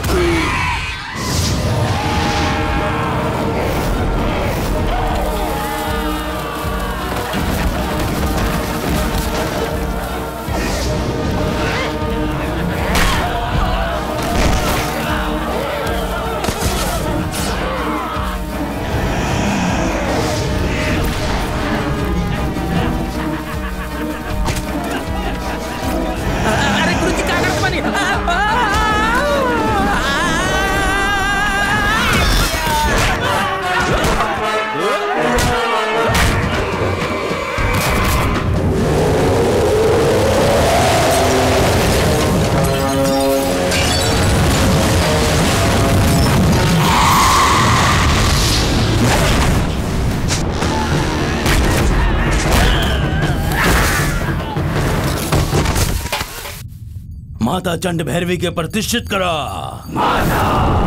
माता चंड भैरवी के प्रतिष्ठित करा। माता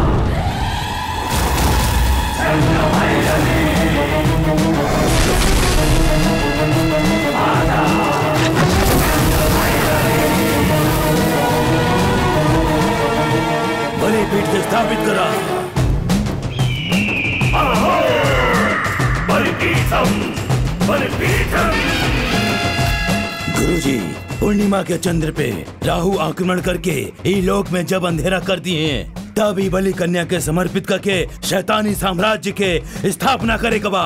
बलिपीठ से स्थापित करा। बलिपीठम बलिपीठम। गुरुजी, पूर्णिमा के चंद्र पे राहु आक्रमण करके ई लोक में जब अंधेरा कर दिए हैं, तभी बलि कन्या के समर्पित करके शैतानी साम्राज्य के स्थापना करे कबा।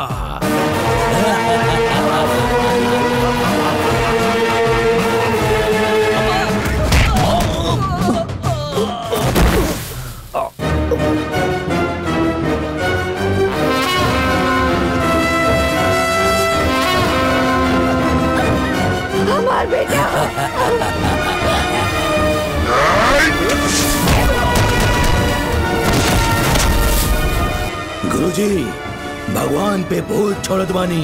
हमार बेटा। गुरुजी, भगवान पे भूत छोड़त बानी।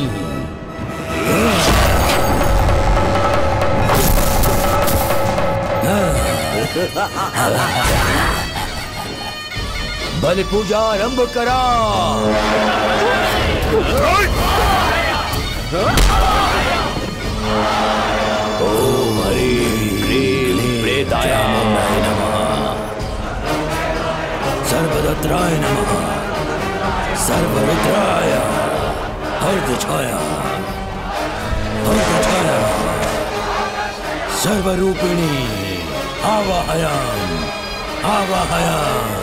बलि पूजा आरंभ करा। ओम ह्रीं प्रेताय नमः, सर्वदत्राय नमः, सर्वरुद्राय, अर्धछाया, अर्धछाया, सर्वरूपिणी, आवाहयाम, आवाहयाम।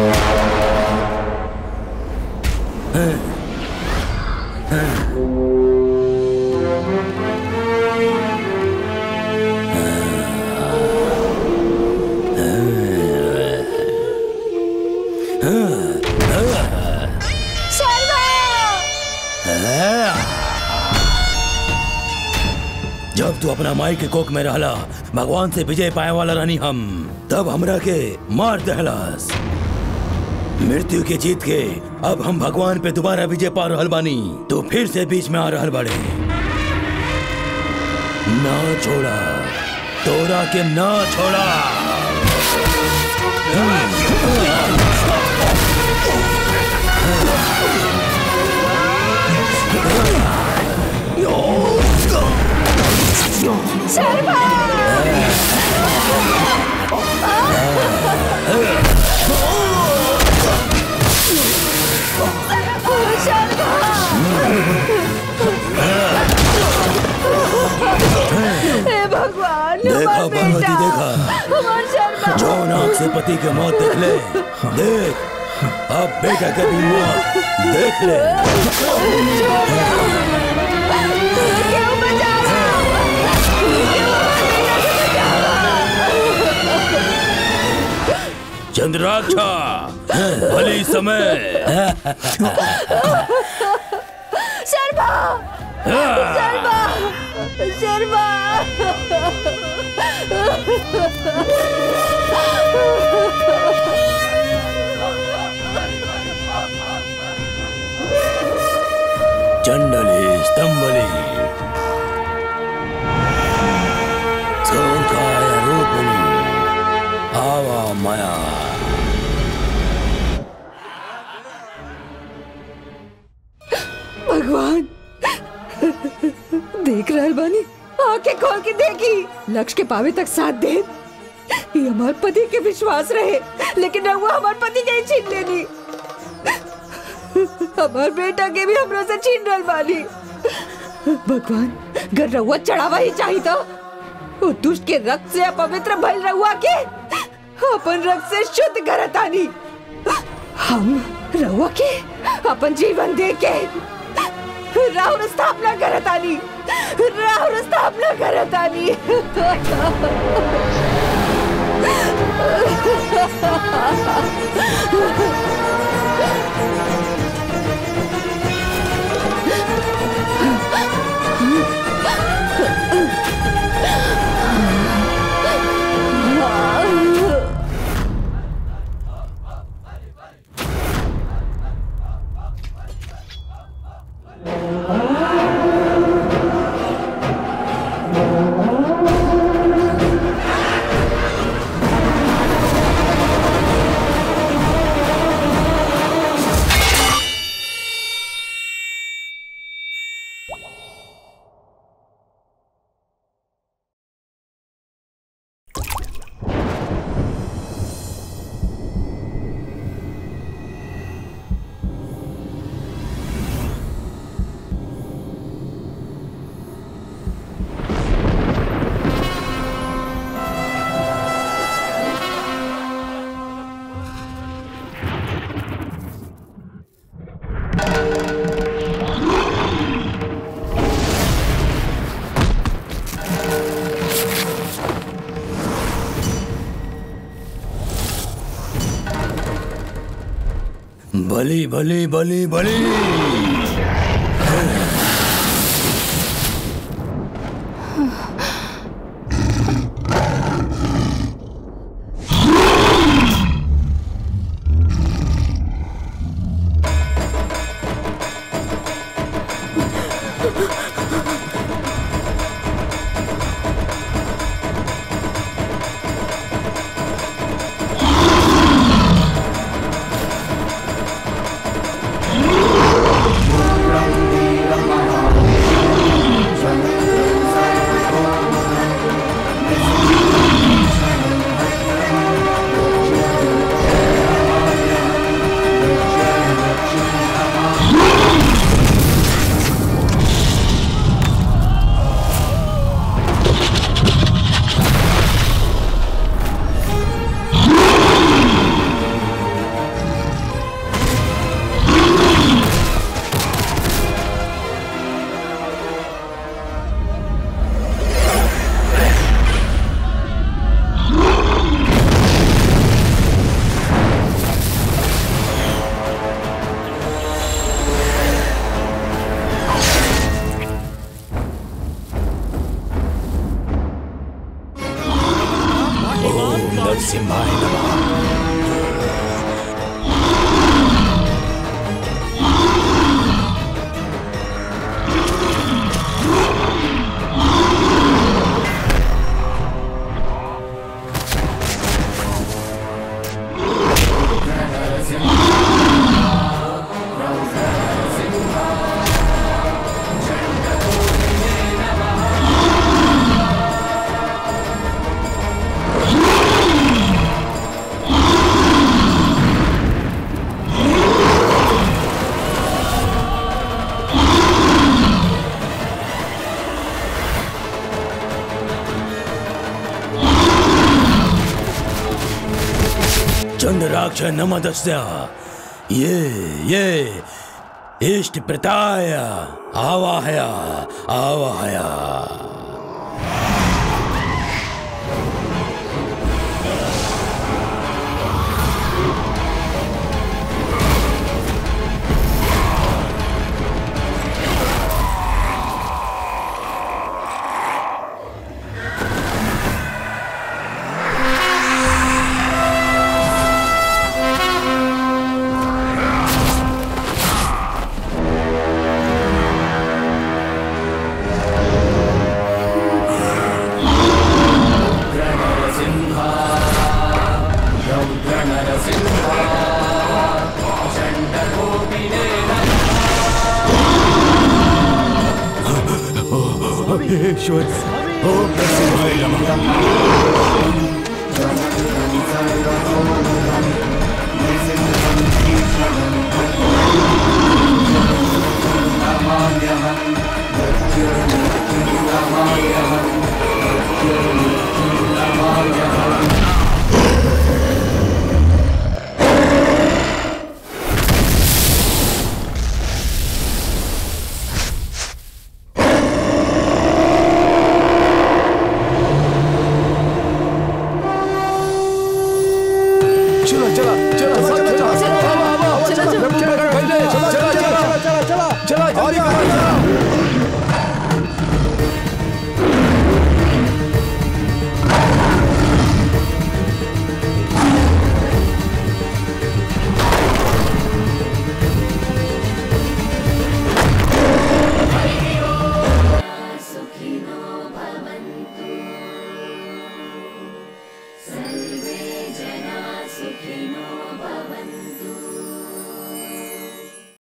जब तू अपना माई के कोक में रहला, भगवान से विजय पाए वाला रानी हम, तब हमरा के मार दहलास। मृत्यु के जीत के अब हम भगवान पे दोबारा विजय पा रहल बानी, तो फिर से बीच में आ रहल बड़े। ना छोड़ा, तोरा के ना छोड़ा। शर्मा! हे भगवान, देखा पार्वती, देखा जो नाक से पति के मौत देख ले, देख अब बेटा के भी मौत देख ले। चंद्राक्षा, भली समय। शर्मा! शर्मा! शर्मा! चंडली स्तंभली सोनकाय रूपिणी आवा माया। भगवान, देख रहल बानी आंखें खोल के देखी, लक्ष्य के पावे तक साथ दे। ये हमारे पति के विश्वास रहे, लेकिन रहुआ हमारे पति के ही छीन लेनी। हमारे बेटा के भी हमरा से छीन रल वाली। भगवान, अगर रहुआ चढ़ावा ही चाहिए तो वो दुष्ट के रक्त से अपवित्र भल रहुआ के अपन रक्त से शुद्ध करतानी। हम रहुआ के अपन जीवन दे के राहुल स्थापना करतानी, राहुल स्थापना करतानी। बली बली बली बली। चंद्राक्ष नमदस्य ये इष्ट प्रताय आवाहया आवाहया। महेश्वर ओम नरसिंहाय नमः। नमाम्यहं